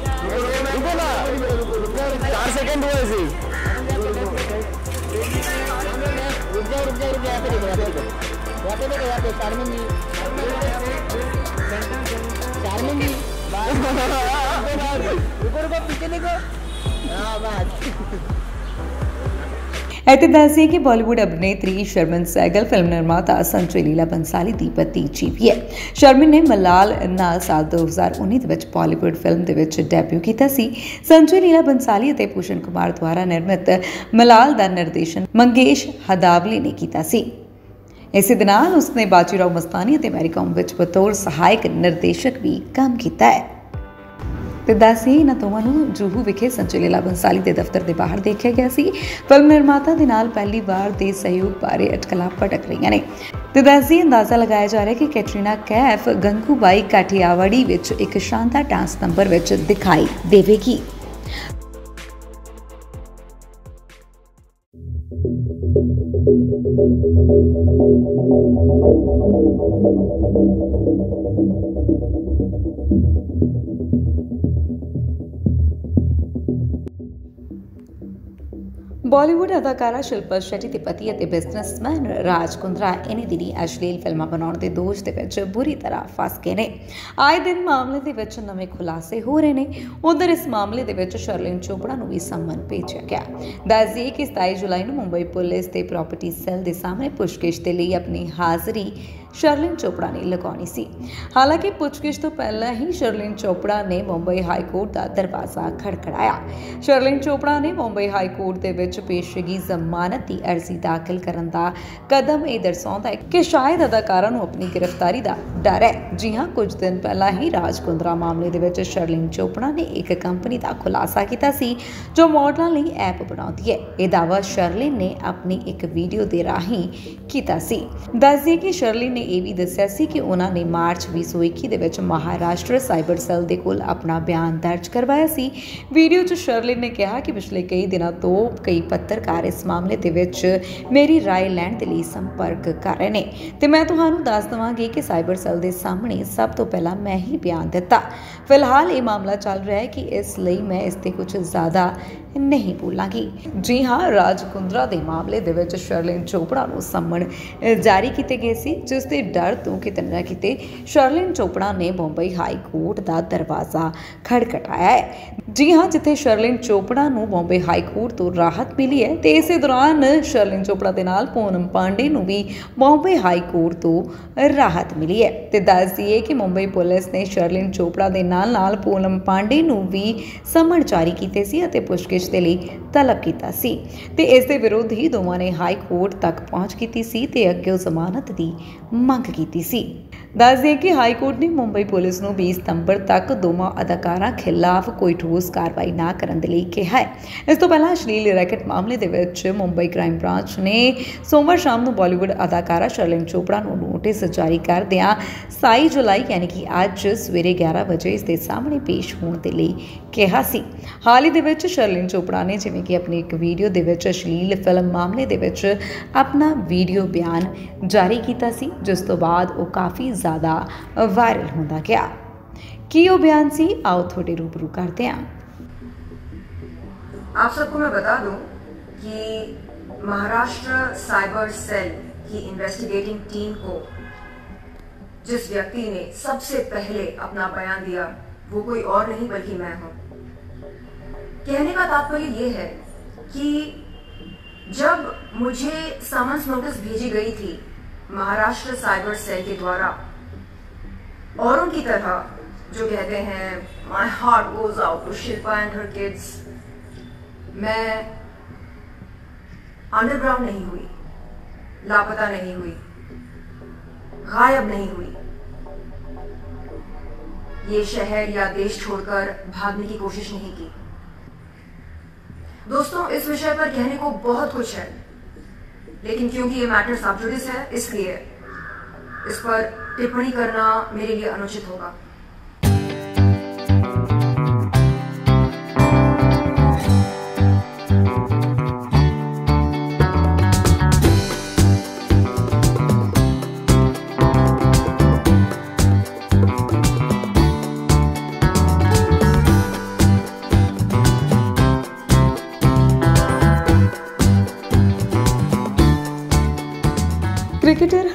ਇੱਥੇ ਦੱਸਦੇ ਕਿ ਬਾਲੀਵੁੱਡ ਅਭਿਨੇਤਰੀ ਸ਼ਰਮੀਨ ਸਹਿਗਲ ਫਿਲਮ ਨਿਰਮਾਤਾ ਸੰਜੇ ਲੀਲਾ ਬੰਸਾਲੀ ਦੀ ਭਤੀਜੀ ਵੀ ਹੈ। ਸ਼ਰਮੀਨ ਨੇ ਮਲਾਲ ਨਾਲ ਸਾਲ 2019 ਦੇ ਵਿੱਚ ਬਾਲੀਵੁੱਡ ਫਿਲਮ ਦੇ ਵਿੱਚ ਡੈਬਿਊ ਕੀਤਾ ਸੀ। ਸੰਜੇ ਲੀਲਾ ਬੰਸਾਲੀ ਅਤੇ ਭੂਸ਼ਣ ਕੁਮਾਰ ਦੁਆਰਾ ਨਿਰਮਿਤ ਮਲਾਲ ਦਾ ਨਿਰਦੇਸ਼ਨ ਮੰਗੇਸ਼ ਹਦਾਵਲੇ ਨੇ ਕੀਤਾ ਸੀ। ਇਸੇ ਦੇ ਨਾਲ ਉਸਨੇ ਬਾਜੀਰਾਓ ਮਸਤਾਨੀ ਅਤੇ ਮੈਰੀ ਕਾਮ ਵਿੱਚ ਬਤੌਰ ਸਹਾਇਕ ਨਿਰਦੇਸ਼ਕ ਵੀ ਕੰਮ ਕੀਤਾ ਹੈ। ਤੇ ਦੱਸੀ ਇਹਨਾਂ ਦੋਵਾਂ ਨੂੰ ਜੂਹੂ ਵਿਖੇ ਸੰਜੇ ਲੀਲਾ ਬੰਸਾਲੀ ਦੇ ਦਫ਼ਤਰ ਦੇ ਬਾਹਰ ਦੇਖਿਆ ਗਿਆ ਸੀ। ਫਿਲਮ ਨਿਰਮਾਤਾ ਦੇ ਨਾਲ ਪਹਿਲੀ ਵਾਰ ਦੇ ਸਹਿਯੋਗ ਬਾਰੇ ਅਟਕਲਾਂ ਭਟਕ ਰਹੀਆਂ ਨੇ। ਤੇ ਦੱਸੀ ਅੰਦਾਜ਼ਾ ਲਗਾਇਆ ਜਾ ਰਿਹਾ ਕਿ ਕੈਟਰੀਨਾ ਕੈਫ ਗੰਗੂਬਾਈ ਕਾਠੀਆਵਾੜੀ ਵਿੱਚ ਇੱਕ ਸ਼ਾਨਦਾਰ ਡਾਂਸ ਨੰਬਰ ਵਿੱਚ ਦਿਖਾਈ ਦੇਵੇਗੀ। ਬਾਲੀਵੁੱਡ ਅਦਾਕਾਰਾ ਸ਼ਿਲਪਾ ਸ਼ੈੱਟੀ ਦੇ ਪਤੀ ਅਤੇ ਬਿਜ਼ਨਸਮੈਨ ਰਾਜ ਕੁੰਦਰਾ ਇਨੀ ਦਿਨੀ ਅਸ਼ਲੀਲ ਫਿਲਮਾਂ ਬਣਾਉਣ ਦੇ ਦੋਸ਼ ਦੇ ਵਿੱਚ ਬੁਰੀ ਤਰ੍ਹਾਂ ਫਸ ਗਏ ਨੇ। ਆਏ ਦਿਨ ਮਾਮਲੇ ਦੇ ਵਿੱਚ ਨਵੇਂ ਖੁਲਾਸੇ ਹੋ ਰਹੇ ਨੇ। ਉਧਰ ਇਸ ਮਾਮਲੇ ਦੇ ਵਿੱਚ ਸ਼ਰਲਿਨ ਚੋਪੜਾ ਨੂੰ ਵੀ ਸੰਮਨ ਭੇਜਿਆ ਗਿਆ। ਦੱਸ ਦਈਏ ਕਿ 27 ਜੁਲਾਈ ਨੂੰ ਮੁੰਬਈ ਪੁਲਿਸ ਦੇ ਪ੍ਰਾਪਰਟੀ ਸੈੱਲ ਦੇ ਸਾਹਮਣੇ ਪੁੱਛਗਿੱਛ ਦੇ ਲਈ ਆਪਣੀ ਹਾਜ਼ਰੀ ਸ਼ਰਲਿਨ ਚੋਪੜਾ ਨੇ ਲਗਾਉਣੀ ਸੀ। ਹਾਲਾਂਕਿ ਪੁੱਛਗਿੱਛ ਤੋਂ ਪਹਿਲਾਂ ਹੀ ਸ਼ਰਲਿਨ ਚੋਪੜਾ ਨੇ ਮੁੰਬਈ ਹਾਈ ਕੋਰਟ ਦਾ ਦਰਵਾਜ਼ਾ ਖੜਖੜਾਇਆ। ਸ਼ਰਲਿਨ ਚੋਪੜਾ ਨੇ ਮੁੰਬਈ ਹਾਈ ਕੋਰਟ ਦੇ ਵਿੱਚ ਪੇਸ਼ਗੀ ਜ਼ਮਾਨਤ ਦੀ ਅਰਜ਼ੀ ਦਾਖਲ ਕਰਨ ਦਾ ਕਦਮ ਇਹ ਦਰਸਾਉਂਦਾ ਹੈ ਕਿ ਸ਼ਾਇਦ ਅਦਾਕਾਰਾ ਨੂੰ ਆਪਣੀ ਗ੍ਰਿਫਤਾਰੀ ਦਾ ਡਰ ਹੈ। ਜੀ ਹਾਂ, ਕੁਝ ਦਿਨ ਪਹਿਲਾਂ ਹੀ ਰਾਜ ਕੁੰਦਰਾ ਮਾਮਲੇ ਦੇ ਵਿੱਚ ਸ਼ਰਲਿਨ ਚੋਪੜਾ ਨੇ ਇੱਕ ਕੰਪਨੀ ਦਾ ਖੁਲਾਸਾ ਕੀਤਾ ਸੀ ਜੋ ਮਾਡਲਾਂ ਲਈ ਐਪ ਬਣਾਉਂਦੀ ਹੈ। ਇਹ ਦਾਅਵਾ ਸ਼ਰਲਿਨ ਨੇ ਆਪਣੀ ਇੱਕ ਵੀਡੀਓ ਦੇ ਰਾਹੀਂ ਕੀਤਾ ਸੀ। ਦੱਸਦੀ ਕਿ ਸ਼ਰਲਿਨ ਨੇ ਇਹ ਵੀ ਦੱਸਿਆ ਸੀ ਕਿ ਉਹਨਾਂ ਨੇ ਮਾਰਚ 2021 ਦੇ ਵਿੱਚ ਮਹਾਰਾਸ਼ਟਰ ਸਾਈਬਰ ਸੈੱਲ ਦੇ ਕੋਲ ਆਪਣਾ ਬਿਆਨ ਦਰਜ ਕਰਵਾਇਆ ਸੀ। ਵੀਡੀਓ 'ਚ ਸ਼ਰਲਿਨ ਨੇ ਕਿਹਾ ਕਿ ਪਿਛਲੇ ਕਈ ਦਿਨਾਂ ਤੋਂ ਕਈ ਪੱਤਰਕਾਰ ਇਸ ਮਾਮਲੇ ਦੇ ਵਿੱਚ ਮੇਰੀ ਰਾਏ ਲੈਣ ਦੇ ਲਈ ਸੰਪਰਕ ਕਰ ਰਹੇ ਨੇ ਤੇ ਮੈਂ ਤੁਹਾਨੂੰ ਦੱਸ ਦਵਾਂਗੀ ਕਿ ਸਾਈਬਰ ਸੈੱਲ ਦੇ ਸਾਹਮਣੇ ਸਭ ਤੋਂ ਪਹਿਲਾਂ ਮੈਂ ਹੀ ਬਿਆਨ ਦਿੱਤਾ। ਫਿਲਹਾਲ ਇਹ ਮਾਮਲਾ ਚੱਲ ਰਿਹਾ ਹੈ ਕਿ ਇਸ ਲਈ ਮੈਂ ਇਸ ਤੇ ਕੁਝ ਜ਼ਿਆਦਾ ਨਹੀਂ ਬੋਲਾਂਗੀ। ਜੀ ਹਾਂ, ਰਾਜ ਕੁੰਦਰਾ ਦੇ ਮਾਮਲੇ ਦੇ ਵਿੱਚ ਸ਼ਰਲਿਨ ਚੋਪੜਾ ਨੂੰ ਸੰਮਨ ਜਾਰੀ ਕੀਤੇ ਗਏ ਸੀ, ਜਿਸ ਦੇ ਡਰ ਤੋਂ ਕਿਤੇ ਨਾ ਕਿਤੇ ਸ਼ਰਲਿਨ ਚੋਪੜਾ ਨੇ ਮੁੰਬਈ ਹਾਈ ਕੋਰਟ ਦਾ ਦਰਵਾਜ਼ਾ ਖੜਖੜਾਇਆ ਹੈ। ਜੀ ਹਾਂ, ਜਿੱਥੇ ਸ਼ਰਲਿਨ ਚੋਪੜਾ ਨੂੰ ਮੁੰਬਈ ਹਾਈ ਕੋਰਟ ਤੋਂ ਰਾਹਤ ਮਿਲੀ ਹੈ ਤੇ ਇਸੇ ਦੌਰਾਨ ਸ਼ਰਲਿਨ ਚੋਪੜਾ ਦੇ ਨਾਲ ਪੂਨਮ ਪਾਂਡੇ ਨੂੰ ਵੀ ਮੁੰਬਈ ਹਾਈ ਕੋਰਟ ਤੋਂ ਰਾਹਤ ਮਿਲੀ ਹੈ। ਤੇ ਦੱਸ ਦਈਏ ਕਿ ਮੁੰਬਈ ਪੁਲਿਸ ਨੇ ਸ਼ਰਲਿਨ ਚੋਪੜਾ ਦੇ ਨਾਲ ਪੂਨਮ ਪਾਂਡੇ ਨੂੰ ਵੀ ਸੰਮਨ ਜਾਰੀ ਕੀਤੇ ਸੀ ਅਤੇ ਪੁੱਛਗਿੱਛ ਦੇ ਲਈ ਤਲਬ ਕੀਤਾ ਸੀ ਤੇ ਇਸ ਦੇ ਵਿਰੁੱਧ ਹੀ ਦੋਵਾਂ ਨੇ ਹਾਈ ਕੋਰਟ ਤੱਕ ਪਹੁੰਚ ਕੀਤੀ ਸੀ ਤੇ ਅੱਗੇ ਜ਼ਮਾਨਤ ਦੀ ਮੰਗ ਕੀਤੀ ਸੀ। ਦੱਸ ਦਈਏ ਕਿ ਹਾਈ ਕੋਰਟ ਨੇ ਮੁੰਬਈ ਪੁਲਿਸ ਨੂੰ 20 ਸਤੰਬਰ ਤੱਕ ਦੋਵਾਂ ਅਦਾਕਾਰਾਂ ਖਿਲਾਫ ਕੋਈ ਠੋਸ ਕਾਰਵਾਈ ਨਾ ਕਰਨ ਦੇ ਲਈ ਕਿਹਾ ਹੈ। ਇਸ ਤੋਂ ਪਹਿਲਾਂ ਅਸ਼ਲੀਲ ਰੈਕਟ ਮਾਮਲੇ ਦੇ ਵਿੱਚ ਮੁੰਬਈ ਕ੍ਰਾਈਮ ਬ੍ਰਾਂਚ ਨੇ ਸੋਮਵਾਰ ਸ਼ਾਮ ਨੂੰ ਬਾਲੀਵੁੱਡ ਅਦਾਕਾਰਾ ਸ਼ਰਲਿਨ ਚੋਪੜਾ ਨੂੰ ਨੋਟਿਸ ਜਾਰੀ ਕਰਦਿਆਂ 27 ਜੁਲਾਈ ਯਾਨੀ ਕਿ ਅੱਜ ਸਵੇਰੇ 11 ਵਜੇ ਇਸ ਦੇ ਸਾਹਮਣੇ ਪੇਸ਼ ਹੋਣ ਦੇ ਲਈ ਕਿਹਾ ਸੀ। ਹਾਲ ਹੀ ਦੇ ਵਿੱਚ ਸ਼ਰਲਿਨ ਚੋਪੜਾ ਨੇ ਜਿਵੇਂ ਕਿ ਆਪਣੀ ਇੱਕ ਵੀਡੀਓ ਦੇ ਵਿੱਚ ਅਸ਼ਲੀਲ ਫਿਲਮ ਮਾਮਲੇ ਦੇ ਵਿੱਚ ਆਪਣਾ ਵੀਡੀਓ ਬਿਆਨ ਜਾਰੀ ਕੀਤਾ ਸੀ, ਜਿਸ ਤੋਂ ਬਾਅਦ ਉਹ ਕਾਫੀ ज़्यादा वायरल होता गया। कि वो बयान सी आओ थोड़े रूबरू करते हैं। आप सबको मैं बता दूं कि महाराष्ट्र साइबर सेल की इन्वेस्टिगेटिंग टीम को जिस व्यक्ति ने सबसे पहले अपना बयान दिया वो कोई और नहीं बल्कि मैं हूं। कहने का तात्पर्य ये है कि जब मुझे समन्स नोटिस भेजी गई थी महाराष्ट्र साइबर सेल के द्वारा, औरों की तरह जो कहते हैं my heart goes out to Shilpa and her kids, मैं अंडरग्राउंड नहीं हुई, लापता नहीं हुई, गायब नहीं हुई, ये शहर या देश छोड़कर भागने की कोशिश नहीं की। दोस्तों, इस विषय पर कहने को बहुत कुछ है, लेकिन क्योंकि ये मैटर सब जुडिस है इसलिए इस पर टिप्पणी करना मेरे लिए अनुचित होगा। क्रिकेटर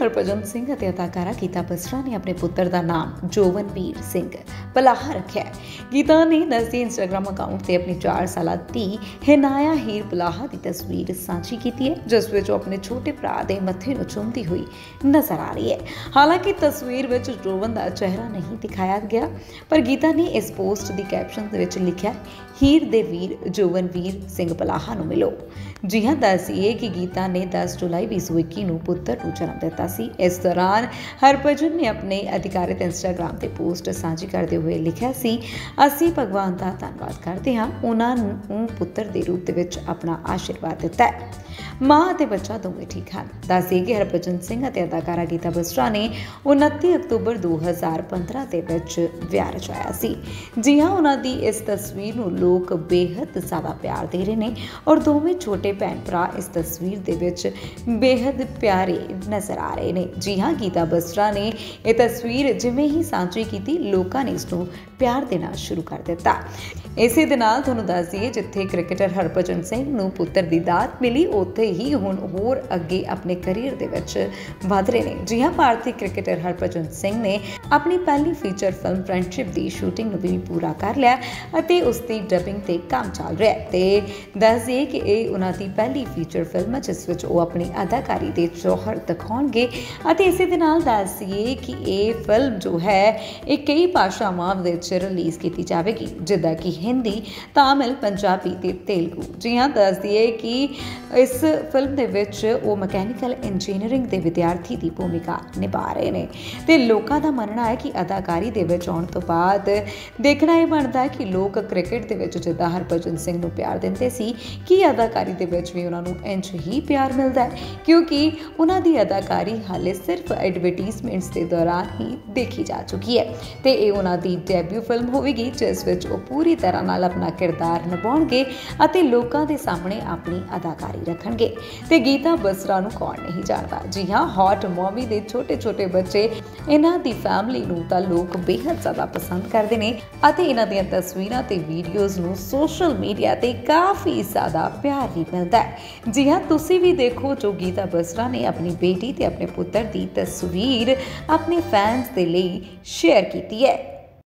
ਹਰਭਜਨ ਸਿੰਘ ਅਤੇ ਅਦਾਕਾਰਾ ਗੀਤਾ ਬਸਰਾ ਨੇ ਆਪਣੇ ਪੁੱਤਰ ਦਾ ਨਾਮ ਜੋਵਨਵੀਰ ਸਿੰਘ ਪਲਾਹਾ ਰੱਖਿਆ ਹੈ। ਗੀਤਾ ਨੇ ਦੱਸਦੇ ਇੰਸਟਾਗ੍ਰਾਮ ਅਕਾਊਂਟ ਤੇ ਆਪਣੀ 4 ਸਾਲਾ ਧੀ ਹਿਨਾਇਆ ਹੀਰ ਪਲਾਹਾ ਦੀ ਤਸਵੀਰ ਸਾਂਝੀ ਕੀਤੀ ਹੈ, ਜਿਸ ਵਿੱਚ ਉਹ ਆਪਣੇ ਛੋਟੇ ਭਰਾ ਦੇ ਮੱਥੇ ਨੂੰ ਚੁੰਮਦੀ ਹੋਈ ਨਜ਼ਰ ਆ ਰਹੀ ਹੈ। ਹਾਲਾਂਕਿ ਤਸਵੀਰ ਵਿੱਚ ਜੋਵਨ ਦਾ ਚਿਹਰਾ ਨਹੀਂ ਦਿਖਾਇਆ ਗਿਆ, ਪਰ ਗੀਤਾ ਨੇ ਇਸ ਪੋਸਟ ਦੀ ਕੈਪਸ਼ਨ ਦੇ ਵਿੱਚ ਲਿਖਿਆ, ਹੀਰ ਦੇ ਵੀਰ ਜੋਵਨਵੀਰ ਸਿੰਘ ਪਲਾਹਾ ਨੂੰ ਮਿਲੋ। ਜੀ ਹਾਂ, ਦੱਸੀਏ ਕਿ ਗੀਤਾ ਨੇ 10 ਜੁਲਾਈ 2021 ਨੂੰ ਪੁੱਤਰ ਨੂੰ ਜਨਮ ਦਿੱਤਾ ਸੀ। ਇਸ ਦੌਰਾਨ ਹਰਭਜਨ ਨੇ ਆਪਣੇ ਅਧਿਕਾਰਿਤ ਇੰਸਟਾਗ੍ਰਾਮ ਤੇ ਪੋਸਟ ਸਾਂਝੀ ਕਰਦੇ ਹੋਏ ਲਿਖਿਆ ਸੀ, ਅਸੀਂ ਭਗਵਾਨ ਦਾ ਧੰਨਵਾਦ ਕਰਦੇ ਹਾਂ, ਉਹਨਾਂ ਨੂੰ ਪੁੱਤਰ ਦੇ ਰੂਪ ਦੇ ਵਿੱਚ ਆਪਣਾ ਆਸ਼ੀਰਵਾਦ ਦਿੱਤਾ ਹੈ। ਮਾਂ ਅਤੇ ਬੱਚਾ ਦੋਵੇਂ ਠੀਕ ਹਨ। ਦੱਸੀਏ ਕਿ ਹਰਭਜਨ ਸਿੰਘ ਅਤੇ ਅਦਾਕਾਰਾ ਗੀਤਾ ਬਸਰਾ ਨੇ 29 ਅਕਤੂਬਰ 2015 ਦੇ ਵਿੱਚ ਵਿਆਹ ਰਚਾਇਆ ਸੀ। ਜੀ ਹਾਂ, ਉਹਨਾਂ ਦੀ ਇਸ ਤਸਵੀਰ ਨੂੰ ਲੋਕ ਬੇਹੱਦ ਜ਼ਿਆਦਾ ਪਿਆਰ ਦੇ ਰਹੇ ਨੇ ਔਰ ਦੋਵੇਂ ਛੋਟੇ ਭੈਣ ਭਰਾ ਇਸ ਤਸਵੀਰ ਦੇ ਵਿੱਚ ਬੇਹੱਦ ਪਿਆਰੇ ਨਜ਼ਰ ਆ ਰਹੇ ਨੇ। ਜੀ ਹਾਂ, ਗੀਤਾ ਬਸਰਾ ਨੇ ਇਹ ਤਸਵੀਰ ਜਿਵੇਂ ਹੀ ਸਾਂਝੀ ਕੀਤੀ, ਲੋਕਾਂ ਨੇ ਇਸ ਨੂੰ ਪਿਆਰ ਦੇਣਾ ਸ਼ੁਰੂ ਕਰ ਦਿੱਤਾ। ਇਸੇ ਦੇ ਨਾਲ ਤੁਹਾਨੂੰ ਦੱਸ ਦਈਏ, ਜਿੱਥੇ ਕ੍ਰਿਕਟਰ ਹਰਭਜਨ ਸਿੰਘ ਨੂੰ ਪੁੱਤਰ ਦੀ ਦਾਤ ਮਿਲੀ, ਉੱਥੇ ਹੀ ਹੁਣ ਹੋਰ ਅੱਗੇ ਆਪਣੇ ਕੈਰੀਅਰ ਦੇ ਵਿੱਚ ਵਧ ਰਹੇ ਨੇ। ਜੀ ਹਾਂ, ਭਾਰਤੀ ਕ੍ਰਿਕਟਰ ਹਰਭਜਨ ਸਿੰਘ ਨੇ ਆਪਣੀ ਪਹਿਲੀ ਫੀਚਰ ਫਿਲਮ ਫਰੈਂਡਸ਼ਿਪ ਦੀ ਸ਼ੂਟਿੰਗ ਨੂੰ ਵੀ ਪੂਰਾ ਕਰ ਲਿਆ ਅਤੇ ਉਸ ਦੀ ਡਬਿੰਗ ਤੇ ਕੰਮ ਚੱਲ ਰਿਹਾ ਹੈ। ਤੇ ਦੱਸ ਦਈਏ ਕਿ ਇਹ ਉਹਨਾਂ ਦੀ ਪਹਿਲੀ ਫੀਚਰ ਫਿਲਮ ਹੈ, ਜਿਸ ਵਿੱਚ ਉਹ ਆਪਣੀ ਅਦਾਕਾਰੀ ਦੇ ਜੌਹਰ ਦਿਖਾਉਣਗੇ ਅਤੇ ਇਸੇ ਦੇ ਨਾਲ ਦੱਸ ਦਈਏ ਕਿ ਇਹ ਫਿਲਮ ਜੋ ਹੈ ਇਹ ਕਈ ਭਾਸ਼ਾਵਾਂ ਵਿੱਚ ਰਿਲੀਜ਼ ਕੀਤੀ ਜਾਵੇਗੀ, ਜਿੱਦਾਂ ਕਿ ਹਿੰਦੀ, ਤਾਮਿਲ, ਪੰਜਾਬੀ ਤੇ ਤੇਲਗੂ। ਜੀ ਹਾਂ, ਦੱਸ ਦਈਏ ਕਿ ਇਸ ਫਿਲਮ ਦੇ ਵਿੱਚ ਉਹ ਮਕੈਨੀਕਲ ਇੰਜੀਨੀਅਰਿੰਗ ਦੇ ਵਿਦਿਆਰਥੀ ਦੀ ਭੂਮਿਕਾ ਨਿਭਾ ਰਹੇ ਨੇ ਤੇ ਲੋਕਾਂ ਦਾ ਮੰਨਣਾ ਹੈ ਕਿ ਅਦਾਕਾਰੀ ਦੇ ਵਿੱਚ ਆਉਣ ਤੋਂ ਬਾਅਦ ਦੇਖਣਾ ਇਹ ਬਣਦਾ ਹੈ ਕਿ ਲੋਕ ਕ੍ਰਿਕਟ ਦੇ ਵਿੱਚ ਜਿੱਦਾਂ ਹਰਭਜਨ ਸਿੰਘ ਨੂੰ ਪਿਆਰ ਦਿੰਦੇ ਸੀ, ਕਿ ਅਦਾਕਾਰੀ ਦੇ ਵਿੱਚ ਵੀ ਉਹਨਾਂ ਨੂੰ ਇੰਝ ਹੀ ਪਿਆਰ ਮਿਲਦਾ ਹੈ, ਕਿਉਂਕਿ ਉਹਨਾਂ ਦੀ ਅਦਾਕਾਰੀ ਹਾਲੇ ਸਿਰਫ ਐਡਵਰਟਾਈਜ਼ਮੈਂਟਸ ਦੇ ਦੌਰਾਨ ਹੀ ਦੇਖੀ ਜਾ ਚੁੱਕੀ ਹੈ ਤੇ ਇਹ ਉਹਨਾਂ ਦੀ ਡੈਬਿਊ ਫਿਲਮ ਹੋਵੇਗੀ, ਜਿਸ ਵਿੱਚ ਉਹ ਪੂਰੀ ਤਰ੍ਹਾਂ ਨਾਲ ਆਪਣਾ ਕਿਰਦਾਰ ਨਿਭਾਉਣਗੇ ਅਤੇ ਲੋਕਾਂ ਦੇ ਸਾਹਮਣੇ ਆਪਣੀ ਅਦਾਕਾਰੀ ਰੱਖਣਗੇ। ਤੇ ਗੀਤਾ ਬਸਰਾ ਨੂੰ ਕੌਣ ਨਹੀਂ ਜਾਣਦਾ। ਜੀ ਹਾਂ, ਹੌਟ ਮੌਮੀ ਦੇ ਛੋਟੇ ਬੱਚੇ, ਇਹਨਾਂ ਦੀ ਫੈਮਿਲੀ ਨੂੰ ਤਾਂ ਲੋਕ ਬੇਹੱਦ ਜ਼ਿਆਦਾ ਪਸੰਦ ਕਰਦੇ ਨੇ ਅਤੇ ਇਹਨਾਂ ਦੀਆਂ ਤਸਵੀਰਾਂ ਤੇ ਵੀਡੀਓਜ਼ ਨੂੰ ਸੋਸ਼ਲ ਮੀਡੀਆ ਤੇ ਕਾਫੀ ਜ਼ਿਆਦਾ ਪਿਆਰ ਵੀ ਮਿਲਦਾ ਹੈ। ਜੀ ਹਾਂ, ਤੁਸੀਂ ਵੀ ਦੇਖੋ ਜੋ ਗੀਤਾ ਬਸਰਾ ਨੇ ਆਪਣੀ ਬੇਟੀ ਤੇ ਆਪਣੇ ਪੁੱਤਰ ਦੀ ਤਸਵੀਰ ਆਪਣੇ ਫੈਨਸ ਦੇ ਲਈ ਸ਼ੇਅਰ ਕੀਤੀ ਹੈ।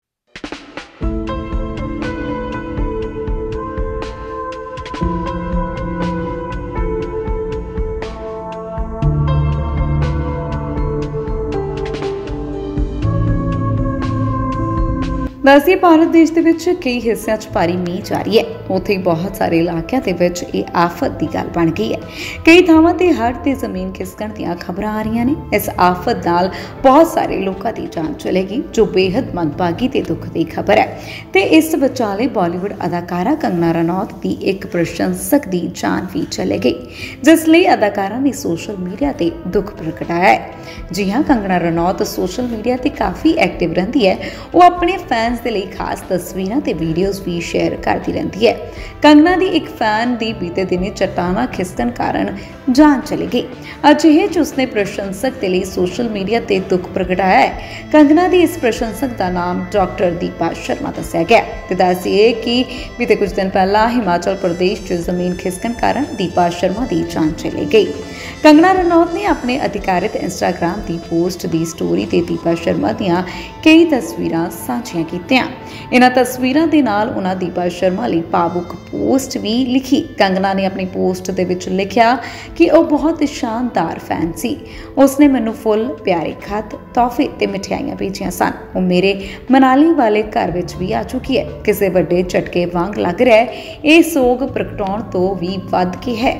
ਦੱਸਦੇ ਭਾਰਤ ਦੇਸ਼ ਦੇ ਵਿੱਚ ਕਈ ਹਿੱਸਿਆਂ 'ਚ ਭਾਰੀ ਮੀਂਹ ਜਾਰੀ ਹੈ, ਉੱਥੇ ਬਹੁਤ ਸਾਰੇ ਇਲਾਕਿਆਂ ਦੇ ਵਿੱਚ ਇਹ ਆਫਤ ਦੀ ਗੱਲ ਬਣ ਗਈ ਹੈ। ਕਈ ਥਾਵਾਂ ਤੇ ਹੜ੍ਹ ਤੇ ਜ਼ਮੀਨ ਖਿਸਕਣ ਦੀਆਂ ਖਬਰਾਂ ਆ ਰਹੀਆਂ ਨੇ। ਇਸ ਆਫਤ ਨਾਲ ਬਹੁਤ ਸਾਰੇ ਲੋਕਾਂ ਦੀ ਜਾਨ ਚਲੇਗੀ, ਜੋ ਬੇਹੱਦ ਮੰਦਭਾਗੀ ਤੇ ਦੁੱਖ ਦੀ ਖਬਰ ਹੈ। ਤੇ ਇਸ ਵਿਚਾਲੇ ਬਾਲੀਵੁੱਡ ਅਦਾਕਾਰਾ ਕੰਗਨਾ ਰਣੌਤ ਦੀ ਇੱਕ ਪ੍ਰਸ਼ੰਸਕ ਦੀ ਜਾਨ ਵੀ ਚਲੇ ਗਈ, ਜਿਸ ਲਈ ਅਦਾਕਾਰਾ ਨੇ ਸੋਸ਼ਲ ਮੀਡੀਆ ਤੇ ਦੁੱਖ ਪ੍ਰਗਟਾਇਆ ਹੈ। ਜੀ ਹਾਂ, ਕੰਗਨਾ ਰਣੌਤ ਸੋਸ਼ਲ ਮੀਡੀਆ ਤੇ ਕਾਫੀ ਐਕਟਿਵ ਰਹਿੰਦੀ ਹੈ। ਉਹ ਆਪਣੇ ਫੈਨਸ ਦੇ ਲਈ ਖਾਸ ਤਸਵੀਰਾਂ ਤੇ ਵੀਡੀਓਜ਼ ਵੀ ਸ਼ੇਅਰ ਕਰਦੀ ਰਹਿੰਦੀ ਹੈ। ਕੰਗਨਾ ਦੀ ਇੱਕ ਫੈਨ ਦੀ ਬੀਤੇ ਦਿਨੀ ਚਟਾਨਾਂ ਖਿਸਕਣ ਕਾਰਨ ਜਾਨ ਚਲੀ ਗਈ। ਅਜਿਹੇ 'ਚ ਉਸਨੇ ਪ੍ਰਸ਼ੰਸਕ ਦੇ ਲਈ ਸੋਸ਼ਲ ਮੀਡੀਆ ਤੇ ਦੁੱਖ ਪ੍ਰਗਟਾਇਆ ਹੈ। ਕੰਗਨਾ ਦੀ ਇਸ ਪ੍ਰਸ਼ੰਸਕ ਦਾ ਨਾਮ ਡਾਕਟਰ ਦੀਪਾ ਸ਼ਰਮਾ ਦੱਸਿਆ ਗਿਆ ਤੇ ਦੱਸਿਏ ਕਿ ਬੀਤੇ ਕੁਝ ਦਿਨ ਪਹਿਲਾਂ ਹਿਮਾਚਲ ਪ੍ਰਦੇਸ਼ 'ਚ ਜ਼ਮੀਨ ਖਿਸਕਣ ਕਾਰਨ ਦੀਪਾ ਸ਼ਰਮਾ ਦੀ ਜਾਨ ਚਲੀ ਗਈ। ਕੰਗਨਾ ਰਣੌਤ ਨੇ ਆਪਣੇ ਅਧਿਕਾਰਿਤ ਇੰਸਟਾਗ੍ਰਾਮ ਦੀ ਪੋਸਟ ਦੀ ਸਟੋਰੀ ਤੇ ਦੀਪਾ ਸ਼ਰਮਾ ਦੀਆਂ ਕਈ ਤਸਵੀਰਾਂ ਸਾਂਝੀਆਂ ਕੀਤੀਆਂ। ਇਹਨਾਂ ਤਸਵੀਰਾਂ ਦੇ ਨਾਲ ਉਹਨਾਂ ਦੀਪਾ ਸ਼ਰਮਾ ਲਈ ਭਾਵੁਕ ਪੋਸਟ ਵੀ ਲਿਖੀ। ਕੰਗਨਾ ਨੇ ਆਪਣੀ ਪੋਸਟ ਦੇ ਵਿੱਚ ਲਿਖਿਆ ਕਿ ਉਹ ਬਹੁਤ ਸ਼ਾਨਦਾਰ ਫੈਨ ਸੀ। ਉਸਨੇ ਮੈਨੂੰ ਫੁੱਲ, ਪਿਆਰੇ ਖੱਤ, ਤੋਹਫੇ ਤੇ ਮਠਿਆਈਆਂ ਭੇਜੀਆਂ ਸਨ। ਉਹ ਮੇਰੇ ਮਨਾਲੀ ਵਾਲੇ ਘਰ ਵਿੱਚ ਵੀ ਆ ਚੁੱਕੀ ਹੈ। ਕਿਸੇ ਵੱਡੇ ਝਟਕੇ ਵਾਂਗ ਲੱਗ ਰਿਹਾ ਹੈ। ਇਹ ਸੋਗ ਪ੍ਰਗਟਾਉਣ ਤੋਂ ਵੀ ਵੱਧ ਕੇ ਹੈ।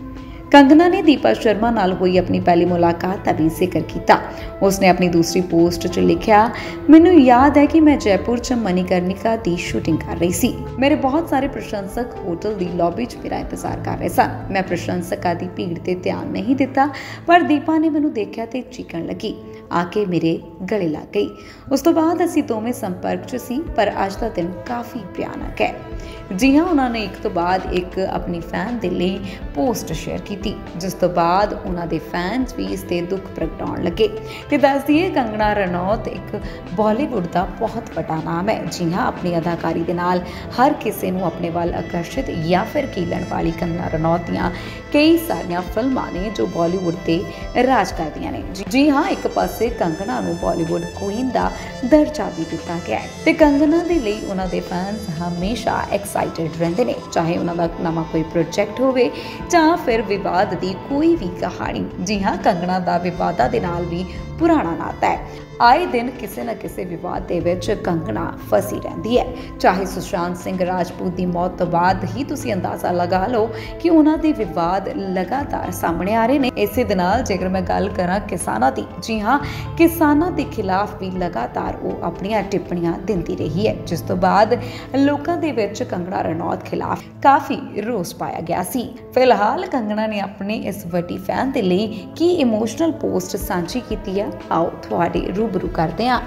ਕੰਗਨਾ ਨੇ ਦੀਪਾ ਸ਼ਰਮਾ ਨਾਲ ਹੋਈ ਆਪਣੀ ਪਹਿਲੀ ਮੁਲਾਕਾਤ ਦਾ ਵੀ ਜ਼ਿਕਰ ਕੀਤਾ। ਉਸਨੇ ਆਪਣੀ ਦੂਸਰੀ ਪੋਸਟ 'ਚ ਲਿਖਿਆ, ਮੈਨੂੰ ਯਾਦ ਹੈ ਕਿ ਮੈਂ ਜੈਪੁਰ 'ਚ ਮਨੀਕਰਨਿਕਾ ਦੀ ਸ਼ੂਟਿੰਗ ਕਰ ਰਹੀ ਸੀ। ਮੇਰੇ ਬਹੁਤ ਸਾਰੇ ਪ੍ਰਸ਼ੰਸਕ ਹੋਟਲ ਦੀ ਲੌਬੀ 'ਚ ਮੇਰਾ ਇੰਤਜ਼ਾਰ ਕਰ ਰਹੇ ਸਨ। ਮੈਂ ਪ੍ਰਸ਼ੰਸਕਾਂ ਦੀ ਭੀੜ ਤੇ ਧਿਆਨ ਨਹੀਂ ਦਿੱਤਾ, ਪਰ ਦੀਪਾ ਨੇ ਮੈਨੂੰ ਦੇਖਿਆ ਤੇ ਚੀਕਣ ਲੱਗੀ, ਆ ਕੇ ਮੇਰੇ ਗਲੇ ਲੱਗ ਗਈ। ਉਸ ਤੋਂ ਬਾਅਦ ਅਸੀਂ ਦੋਵੇਂ ਸੰਪਰਕ 'ਚ ਸੀ, ਪਰ ਅੱਜ ਦਾ ਦਿਨ ਕਾਫੀ ਭਿਆਨਕ ਹੈ। जी हाँ, उन्होंने एक तो बाद एक अपनी फैन के लिए पोस्ट शेयर की, जिस तो बाद उन्होंने फैनस भी इस ते दुख प्रगटाउण लगे। तो दस दिए कंगना रनौत एक बॉलीवुड का बहुत बड़ा नाम है। जी हाँ, अपनी अदाकारी के नाल हर किसी को अपने वाल आकर्षित या फिर कीलण वाली कंगना रनौत दियां कई सारिया फिल्मां ने जो बॉलीवुड ते राज करदियां ने। जी हाँ, एक पासे कंगना नूं बॉलीवुड क्वीन का दर्जा भी दिता गया है ते कंगना दे लई उन्हां दे फैंस हमेशा एक्साइटेड रहंदे ने, चाहे उन्हां दा नवां कोई प्रोजेक्ट होवे जां फिर विवाद दी कोई भी कहानी। जी हाँ, कंगना दा विवादा दे नाल भी पुराना नाता है। आए दिन किसी न किसी विवाद दे विच कंगना फसी रहंदी है, चाहे सुशांत सिंह राजपूत की मौत तो बाद ही तुसीं अंदाजा लगा लो कि उन्हां दे विवाद लगातार सामने आ रहे हैं। इसे दे नाल जेकर मैं गल करां किसानां दी, जी हाँ, किसानां दे खिलाफ भी लगातार वो अपनियां टिप्पणियां दिंदी रही है, जिस तो बाद लोकां दे विच कंगना रनौत खिलाफ काफ़ी रोस पाया गया सी। फिलहाल कंगना ने अपने इस वड्डी फैन दे लई की इमोशनल पोस्ट सांझी कीती है, आओ तुहाडे रूबरू करते हैं।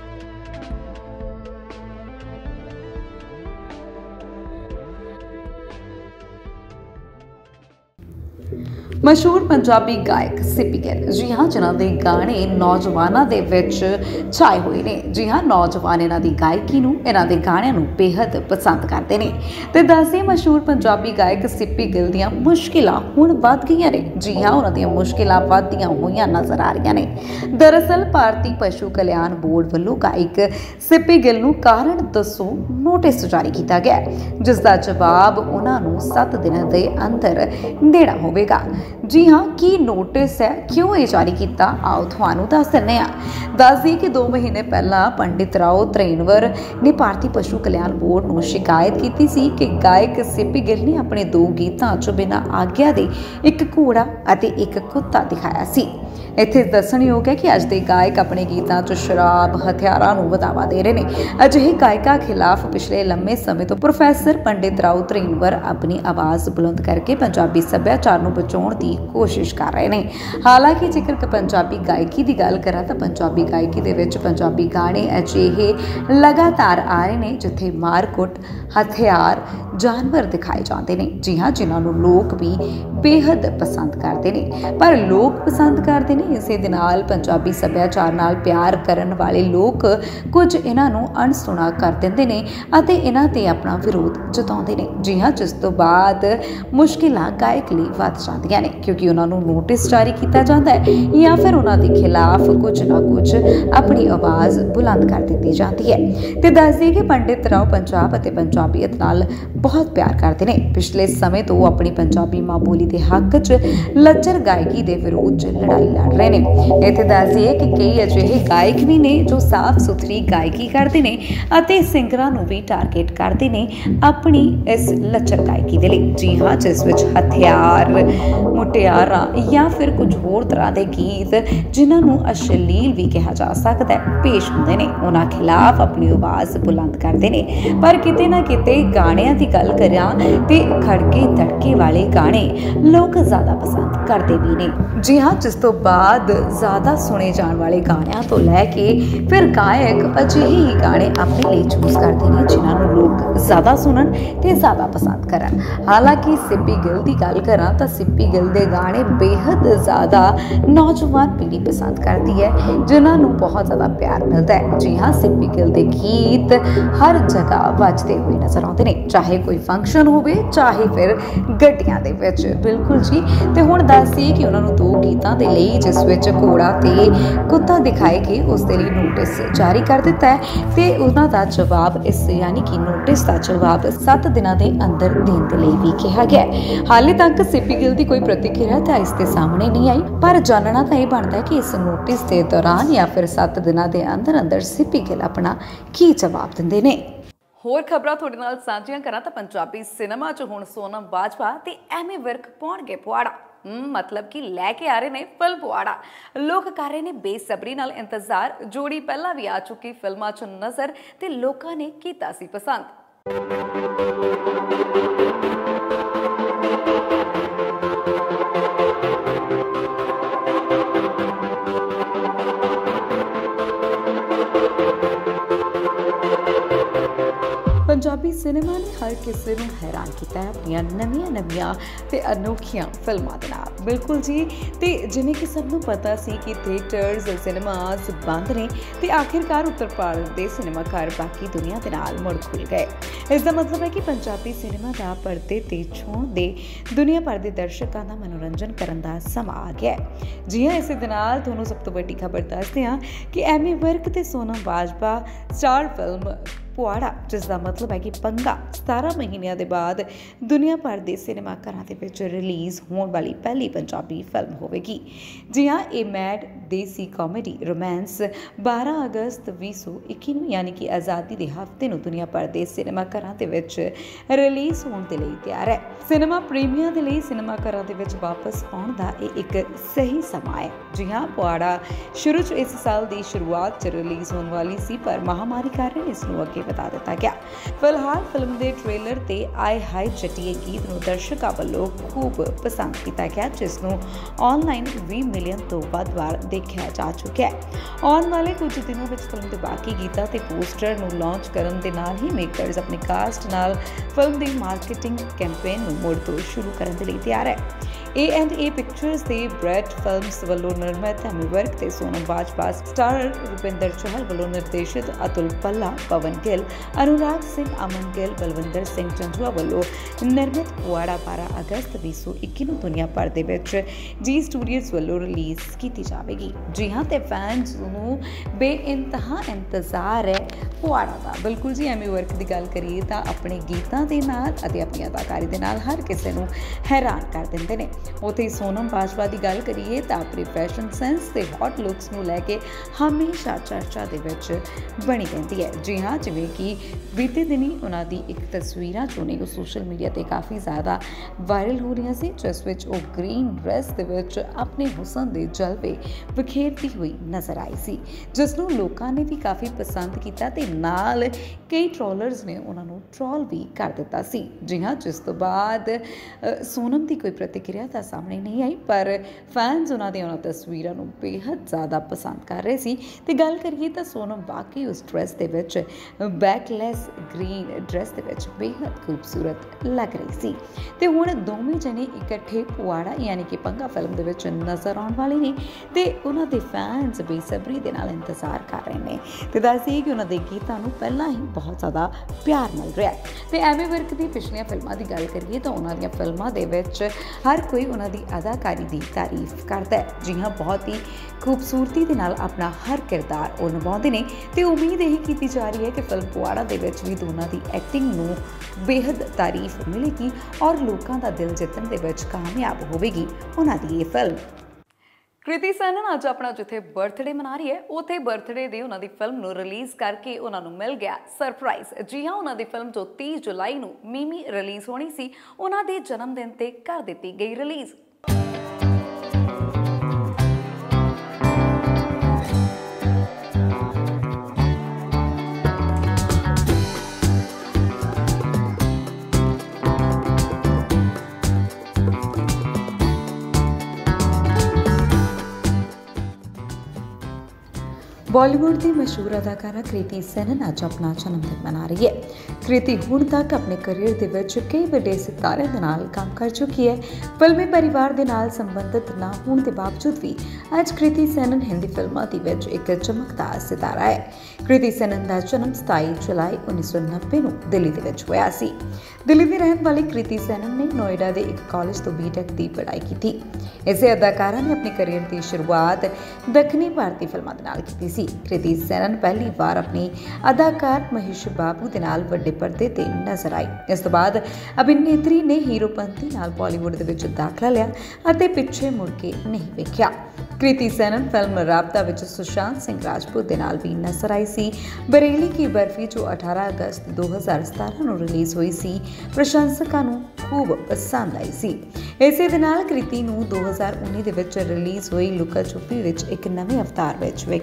मशहूर पंजाबी गायक सिप्पी गिल, जी हाँ, जिन्हों के गाने नौजवानों के विच छाए हुए ने। जी हाँ, नौजवान इन्हों की गायकी नूं, इन्हों के गाणिਆਂ नूं बेहद पसंद करते हैं। तो दसदे मशहूर पंजाबी गायक सिप्पी गिल दियां मुश्किलां हुण वध गईयां ने। जी हाँ, उन्हां दियां मुश्किलां वधदियां होईयां नज़र आ रही ने। दरअसल भारतीय पशु कल्याण बोर्ड वल्लों गायक सिप्पी गिल नूं कारण दसो नोटिस जारी किया गया, जिसका जवाब उन्हां नूं 7 दिनों के अंदर देना होवेगा। जी हाँ, की नोटिस है, क्यों ये जारी किया, आओ थानू दस दिंदे हां। दस दी कि 2 महीने पहला पंडित राव त्रेनवर ने भारतीय पशु कल्याण बोर्ड नूं शिकायत की सी कि गायक सिप्पी गिल ने अपने 2 गीतां चों बिना आग्या दे एक घोड़ा अते एक कुत्ता दिखाया सी। इत्थे दस्सणयोग है कि अज दे गायक अपने गीतां च शराब हथियारां नूं वधावा दे रहे हैं। अजिहे गायकां खिलाफ पिछले लंबे समय तो प्रोफैसर पंडित राव त्रेनवर अपनी आवाज़ बुलंद करके पंजाबी सभ्याचार नूं बचाउण दी कोशिश कर रहे हैं। हालांकि जेकर पंजाबी गायकी की गल करा तो पंजाबी गायकी दे विच पंजाबी गाने अजिहे लगातार आ रहे हैं जिथे मारकुट हथियार जानवर दिखाए जाते हैं। जी हाँ, जिन्होंने लोग भी बेहद पसंद करते हैं, पर लोग पसंद करते हैं इसे दे नाल पंजाबी सभ्याचार नाल प्यार करन वाले लोग कुछ इन्हों अणसुणा कर देंदे ने अते इन्हां ते अपना विरोध जताउंदे ने। जी हाँ, जिस तो बाद मुश्किलां गायक लई वध जांदियां ने, क्योंकि उन्होंने नोटिस जारी किया जाता है या फिर उन्होंने खिलाफ कुछ ना कुछ अपनी आवाज़ बुलंद कर दी जाती है। तो दस दिए कि पंडित राव पंजाब अते पंजाबीयत नाल बहुत प्यार करते हैं। पिछले समय तो अपनी पंजाबी माँ बोली के हक च लच्चर गायकी के विरोध च लड़ाई लड़ रहे हैं। इत्थे दस दिए कि कई अजिहे गायक भी ने जो साफ सुथरी गायकी करते हैं सिंगरां नूं भी टारगेट करते हैं अपनी इस लच्चर गायकी दे लई। जी हाँ, जिस विच हथियार मुटियारां या फिर कुछ होर तरह के गीत जिन्होंने अश्लील भी कहा जा सकता है पेश होंदे ने, उन्हां खिलाफ अपनी आवाज़ बुलंद करते हैं। पर किते ना किते गाणियां दी गल करियां ते खड़के तड़के वाले गाने लोग ज़्यादा पसंद करते भी ने। जी हाँ, जिस तो बाद ज़्यादा सुने जाने वाले गाणियां तो लैके फिर गायक अजिहे ही गाने अपने लिए चूज करते हैं जिन्होंने लोग ज़्यादा सुनन ते ज़्यादा पसंद करन। हालांकि सिप्पी गिल की गल करा तो सिप्पी गिल के गाने बेहद ज़्यादा नौजवान पीढ़ी पसंद करती है, जिन्होंने बहुत ज़्यादा प्यार मिलता है। जी हाँ, सिप्पी गिल के गीत हर जगह बजते हुए नजर आते हैं, चाहे कोई फंक्शन होवे चाहे फिर गड्डियां दे विच। बिल्कुल जी, तो हुण दस्सिए कि उन्होंने 2 गीतां दे लई जिस विच घोड़ा ते कुत्ता दिखाए गए उस दे लई नोटिस जारी कर दिता है ते उन्हां दा जवाब इस यानी कि नोटिस का जवाब 7 दिनों के अंदर देने के लिए भी कहा गया है। हाले तक सिप्पी गिल की कोई प्रतिक्रिया तो इसके सामने नहीं आई, पर जानना तो यह बनता है कि इस नोटिस के दौरान या फिर 7 दिनों के अंदर अंदर सिप्पी गिल अपना की जवाब दिंदे ने। होर खबरां तुहाडे नाल सांझियां करां तां पंजाबी सिनेमा च हुण सोनम बाजवा ते एमी विर्क पाउणगे पुआड़ा। मतलब कि लैके आ रहे ने फिल्म पुआड़ा। लोग कर रहे ने बेसब्री नाल इंतजार। जोड़ी पहला भी आ चुकी फिल्मां च नज़र ते लोकां ने कीता सी पसंद। पंजाबी पंजाबी सिनेमा ने हर किसी ਨੂੰ हैरान किया अपनियां नवीं ते अनोखियां फिल्मां दे नाल। बिल्कुल जी, ते जिवें कि सब नूं पता सी कि थिएटर्स सिनेमास बंद ने ते आखिरकार उत्तर भारत के सिनेमाघर बाकी दुनिया के नाल मुड़ खुल गए। इसका मतलब है कि पंजाबी सिनेमा का पर्दे ते छूण दे दुनिया भर के दर्शकों का मनोरंजन करने का समा आ गया है। जी हाँ, इस दे नाल तुहानूं सब तो वड्डी खबर दसदे हां कि एमी विर्क ते सोनम बाजवा स्टार फिल्म पुआड़ा, जिसका मतलब है कि पंगा 17 महीनों के बाद दुनिया भर के सिनेमाघरों के विच रिलीज़ होने वाली पहली पंजाबी फिल्म होगी। जी हाँ, ये मैड देसी कॉमेडी रोमांस 12 अगस्त 2021 यानी कि आज़ादी के हफ्ते में दुनिया भर के सिनेमाघरों के विच रिलीज़ होने के लिए तैयार है। सिनेमा प्रेमियों के लिए सिनेमाघरों के विच वापस आने का ये एक सही समा है। जी हाँ, पुआड़ा शुरू इस साल की शुरुआत रिलीज़ होने वाली सी, पर महामारी कारण इसनूं अगे बता दिता गया। फिलहाल फिल्म के ट्रेलर ते आए हाय जटिए गीत नूं दर्शकों वालों खूब पसंद किया गया, जिसनूं ऑनलाइन 20 मिलियन तो वध बार देखा जा चुका है। आने वाले कुछ दिनों में फिल्म के बाकी गीतों ते पोस्टर नूं लॉन्च करन दे नाल ही मेकर्स अपने कास्ट नाल फिल्म की मार्केटिंग कैंपेन नूं मुड़ तो शुरू करने के लिए तैयार है। A&A पिक्चर्स के ब्रेड फिल्म्स वालों निर्मित एमी विर्क ते सोनम बाजवा, स्टार रुपिंदर चहल वालों निर्देशित अतुल पल्ला, पवन गिल, अनुराग सिंह, अमन गिल, बलविंदर सिंह जंजुआ वालों निर्मित पुआड़ा 12 अगस्त 2021 ਨੂੰ दुनिया भर ਦੇ ਵਿੱਚ जी स्टूडियोज वालों रिलीज़ की जाएगी। जी हाँ, तो फैंस ਨੂੰ बेइंतहा इंतजार है पुआड़ा का। बिल्कुल जी, एमी विर्क की गल करिए तो अपने गीतों के नाल अते अपनी अदाकारी के नाल हर किसी को हैरान कर देंगे ने। उत्थे सोनम बाजवा की गल करिए तो अपनी फैशन सेंस ते हॉट लुक्स को लैके हमेशा चर्चा दे विच बनी रहती है। जी हाँ, जिवें कि बीते दिनी उन्हां दी एक तस्वीरां जो ने सोशल मीडिया ते काफ़ी ज़्यादा वायरल हो रही सी, जिस विच वो ग्रीन ड्रैस दे विच अपने हुसन के जलवे विखेरती हुई नज़र आई सी, जिसनूं लोकां ने भी काफ़ी पसंद किया ते नाल कई ट्रोलर्स ने उन्होंने ट्रोल भी कर दिता सी। जी हाँ, जिस तो बाद सोनम की कोई प्रतिक्रिया तो सामने नहीं आई, पर फैंस उन्होंने तस्वीरों को बेहद ज़्यादा पसंद कर रहे सी। ते गल करिए तो सोनम वाकई उस ड्रैस के विच बैकलैस ग्रीन ड्रैस के विच बेहद खूबसूरत लग रही सी। ते हुण दोवें जने इकट्ठे पुआड़ा यानी कि पंगा फिल्म के विच नज़र आने वाले ने ते उन्हां दे फैंस बेसब्री दे नाल इंतजार कर रहे हैं। ते दस दईए कि उन्हां दे गीतां नूं पहलां ही बहुत ज़्यादा प्यार मिल रहा है। ते एमी विर्क दी पिछलियां फिल्मां दी गल करिए तो उन्हां दीयां फिल्मां दे विच हर कोई उन्हां दी अदाकारी की तारीफ करता है। जी हाँ, बहुत ही खूबसूरती के नाल अपना हर किरदार वो निभाते हैं। तो उम्मीद यही की जा रही है कि फिल्म पुआड़ा दे विच भी दोनों की एक्टिंग नूं बेहद तारीफ मिलेगी और लोगों का दिल जितने दे विच कामयाब होगी उन्हां दी ये फिल्म। कृति सैनन अज अपना जिथे बर्थडे मना रही है, उत्थे बर्थडे दी उन्हां दी फिल्म नूं रिलीज़ करके उन्हां नूं मिल गया सरप्राइज़। जी हाँ, उन्हां दी फिल्म जो 30 जुलाई नूं मिमी रिलीज़ होनी सी, उन्हां दे जन्मदिन ते कर दित्ती गई रिलीज़। बॉलीवुड की मशहूर अदाकारा कृति सैनन अज अपना जन्मदिन मना रही है। कृति हुण तक अपने करियर के विच कई बड़े सितारों के नाल काम कर चुकी है। फिल्मी परिवार के नाल संबंधित ना होने के बावजूद भी अज कृति सैनन हिंदी फिल्मों के विच एक चमकदार सितारा है। कृति सैनन का जन्म 27 जुलाई 1990 में दिल्ली के विच होया सी। दिल्ली में रहने वाली कृति सैनन ने नोएडा के एक कॉलेज तो बीटेक की पढ़ाई की थी। इसे अदाकारा ने अपने करियर की शुरुआत दक्षिणी भारतीय फिल्मों के नाल की सी। कृति सैनन पहली बार अपनी अदाकार महेश बाबू के नाल वड्डे पर्दे ते नजर आई। इस तो बाद अभिनेत्री ने हीरोपंती नाल बॉलीवुड दे विच दाखला लिया अते पिछे मुड़ के नहीं वेख्या। कृति सैनन फिल्म राबता विच सुशांत सिंह राजपूत के नाल भी नजर आई सी। बरेली की बर्फी जो 18 अगस्त 2017 ਨੂੰ रिलीज़ हुई सी, प्रशंसकों ਨੂੰ खूब पसंद आई सी। इसे दे नाल कृति ਨੂੰ 2019 ਦੇ ਵਿੱਚ रिलीज़ हुई लुका छुपी विच एक नवे अवतार विच वेख्या गया सी।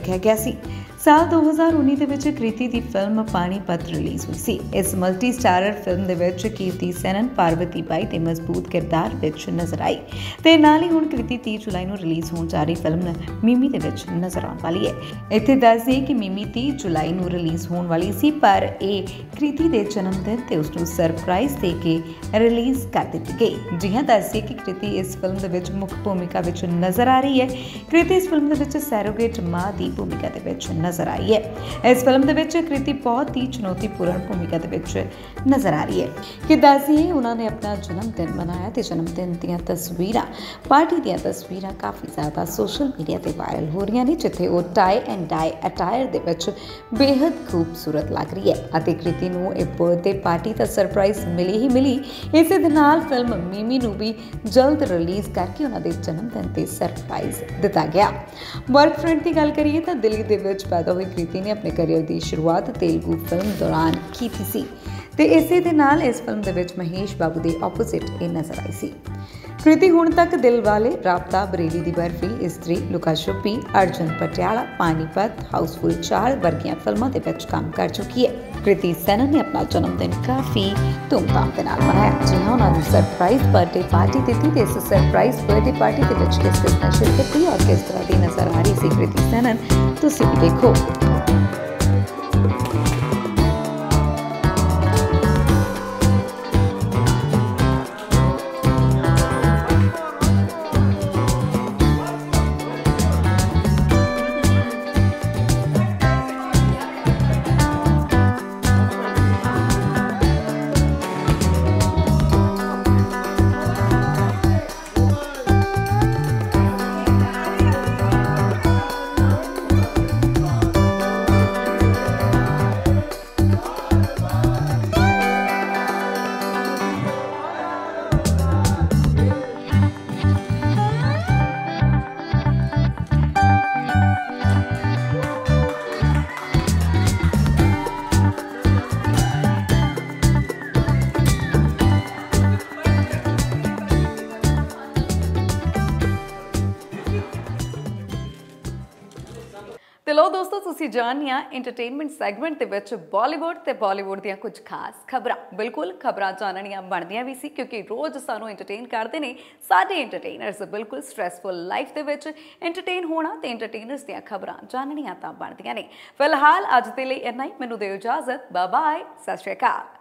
ਸੀ। ਸਾਲ 2019 ਦੇ ਵਿੱਚ ਕ੍ਰਿਤੀ ਦੀ ਫਿਲਮ ਪਾਣੀਪਤ ਰਿਲੀਜ਼ ਹੋਈ ਸੀ। ਇਸ ਮਲਟੀ ਸਟਾਰਰ ਫਿਲਮ ਦੇ ਵਿੱਚ ਕੀਰਤੀ ਸੈਨਨ ਪਾਰਵਤੀ ਬਾਈ ਦੇ ਮਜ਼ਬੂਤ ਕਿਰਦਾਰ ਵਿੱਚ ਨਜ਼ਰ ਆਈ ਤੇ ਨਾਲ ਹੀ ਹੁਣ ਕ੍ਰਿਤੀ 30 ਜੁਲਾਈ ਨੂੰ ਰਿਲੀਜ਼ ਹੋਣ ਜਾ ਰਹੀ ਫਿਲਮ ਮਿਮੀ ਦੇ ਵਿੱਚ ਨਜ਼ਰ ਆਉਣ ਵਾਲੀ ਹੈ। ਇੱਥੇ ਦੱਸ ਦਈਏ ਕਿ ਮਿਮੀ 30 ਜੁਲਾਈ ਨੂੰ ਰਿਲੀਜ਼ ਹੋਣ ਵਾਲੀ ਸੀ, ਪਰ ਇਹ ਕ੍ਰਿਤੀ ਦੇ ਜਨਮ ਦਿਨ ਤੇ ਉਸ ਨੂੰ ਸਰਪ੍ਰਾਈਜ਼ ਦੇ ਕੇ ਰਿਲੀਜ਼ ਕਰ ਦਿੱਤੀ ਗਈ। ਜੀ ਹਾਂ, ਦੱਸ ਦਈਏ ਕਿ ਕ੍ਰਿਤੀ ਇਸ ਫਿਲਮ ਦੇ ਵਿੱਚ ਮੁੱਖ ਭੂਮਿਕਾ ਵਿੱਚ ਨਜ਼ਰ ਆ ਰਹੀ ਹੈ। ਕ੍ਰਿਤੀ ਇਸ ਫਿਲਮ ਦੇ ਵਿੱਚ ਸੈਰੋਗੇਟ ਮਾਂ ਦੀ ਭੂਮਿਕਾ ਦੇ ਵਿੱਚ ਨਜ਼ਰ ਆਈ ਹੈ। ਇਸ ਫਿਲਮ ਦੇ ਵਿੱਚ ਕ੍ਰਿਤੀ ਬਹੁਤ ਹੀ ਚੁਣੌਤੀਪੂਰਨ ਭੂਮਿਕਾ ਦੇ ਵਿੱਚ ਨਜ਼ਰ ਆ ਰਹੀ ਹੈ। ਕਿ ਦੱਸ ਦਈਏ ਉਹਨਾਂ ਨੇ ਆਪਣਾ ਜਨਮ ਦਿਨ ਮਨਾਇਆ ਤੇ ਜਨਮ ਦਿਨ ਦੀਆਂ ਤਸਵੀਰਾਂ, ਪਾਰਟੀ ਦੀਆਂ ਤਸਵੀਰਾਂ ਕਾਫੀ ਜ਼ਿਆਦਾ ਸੋਸ਼ਲ ਮੀਡੀਆ ਤੇ ਵਾਇਰਲ ਹੋ ਰਹੀਆਂ ਨੇ, ਜਿੱਥੇ ਉਹ ਟਾਈ ਐਂਡ ਡਾਈ ਅਟਾਇਰ ਦੇ ਵਿੱਚ ਬੇहद ਖੂਬਸੂਰਤ ਲੱਗ ਰਹੀ ਹੈ ਅਤੇ ਕ੍ਰਿਤੀ ਨੂੰ ਇਹ ਬਰਥਡੇ ਪਾਰਟੀ ਦਾ ਸਰਪ੍ਰਾਈਜ਼ ਮਿਲੀ। ਇਸੇ ਦੇ ਨਾਲ ਫਿਲਮ ਮਿਮੀ ਨੂੰ ਵੀ ਜਲਦ ਰਿਲੀਜ਼ ਕਰਕੇ ਉਹਨਾਂ ਦੇ ਜਨਮ ਦਿਨ ਤੇ ਸਰਪ੍ਰਾਈਜ਼ ਦਿੱਤਾ ਗਿਆ। ਵਰਕ ਫਰੰਟ ਦੀ ਗੱਲ ਕਰੀਏ ਤਾਂ ਦਿੱਲੀ ਦੇ ਵਿੱਚ ਪੈਦਾ ਹੋਈ ਕ੍ਰਿਤੀ ਨੇ ਆਪਣੇ ਕੈਰੀਅਰ ਦੀ ਸ਼ੁਰੂਆਤ ਤੇਲਗੂ ਫਿਲਮ ਦੌਰਾਨ ਕੀਤੀ ਸੀ ਤੇ ਇਸੇ ਦੇ ਨਾਲ ਇਸ ਫਿਲਮ ਦੇ ਵਿੱਚ ਮਹੇਸ਼ ਬਾਬੂ ਦੇ ਆਪੋਜ਼ਿਟ ਇਹ ਨਜ਼ਰ ਆਈ ਸੀ। ਕ੍ਰਿਤੀ ਹੁਣ ਤੱਕ ਦਿਲ ਵਾਲੇ, ਰਾਬਤਾ, ਬਰੇਲੀ ਦੀ ਬਰਫੀ, ਇਸਤਰੀ, ਲੁਕਾ ਛੁਪੀ, ਅਰਜੁਨ ਪਟਿਆਲਾ, ਪਾਣੀਪਤ, ਹਾਊਸਫੁੱਲ 4 ਵਰਗੀਆਂ ਫਿਲਮਾਂ ਦੇ ਵਿੱਚ ਕੰਮ ਕਰ ਚੁੱਕੀ ਹੈ। ਕ੍ਰਿਤੀ ਸੈਨਨ ਨੇ ਆਪਣਾ ਜਨਮ ਦਿਨ ਕਾਫੀ ਧੂਮਧਾਮ ਦੇ ਨਾਲ ਮਨਾਇਆ। ਜੀ ਹਾਂ, ਉਹਨਾਂ ਨੂੰ ਸਰਪ੍ਰਾਈਜ਼ ਬਰਥਡੇ ਪਾਰਟੀ ਦਿੱਤੀ ਤੇ ਇਸ ਸਰਪ੍ਰਾਈਜ਼ ਬਰਥਡੇ ਪਾਰਟੀ ਦੇ ਵਿੱਚ ਕਿਸ ਨੇ ਸ਼ਿਰਕਤ ਕੀਤੀ ਔਰ ਕਿਸ ਤਰ੍ਹਾਂ ਦੀ ਨਜ਼ਰ ਆ ਰਹੀ ਸੀ ਕ੍ਰਿਤੀ ਸੈਨਨ, ਤੁਸੀਂ ਵੀ ਦੇਖੋ। ਤੇ ਲੋ ਦੋਸਤੋ, ਤੁਸੀਂ ਜਾਣੀਆਂ ਐਂਟਰਟੇਨਮੈਂਟ ਸੈਗਮੈਂਟ ਦੇ ਵਿੱਚ ਬਾਲੀਵੁੱਡ ਤੇ ਬਾਲੀਵੁੱਡ ਦੀਆਂ ਕੁਝ ਖਾਸ ਖਬਰਾਂ। ਬਿਲਕੁਲ ਖਬਰਾਂ ਜਾਣਨੀਆਂ ਬਣਦੀਆਂ ਵੀ ਸੀ, ਕਿਉਂਕਿ ਰੋਜ਼ ਸਾਨੂੰ ਐਂਟਰਟੇਨ ਕਰਦੇ ਨੇ ਸਾਡੇ ਐਂਟਰਟੇਨਰਸ। ਬਿਲਕੁਲ ਸਟ੍ਰੈਸਫੁਲ ਲਾਈਫ ਦੇ ਵਿੱਚ ਐਂਟਰਟੇਨ ਹੋਣਾ ਤੇ ਐਂਟਰਟੇਨਰਸ ਦੀਆਂ ਖਬਰਾਂ ਜਾਣਨੀਆਂ ਤਾਂ ਬਣਦੀਆਂ ਨੇ। ਫਿਲਹਾਲ ਅੱਜ ਦੇ ਲਈ ਇੰਨਾ ਹੀ। ਮੈਨੂੰ ਦਿਓ ਇਜਾਜ਼ਤ। ਬਾਏ ਬਾਏ, ਸਤਿ ਸ਼੍ਰੀ ਅਕਾਲ।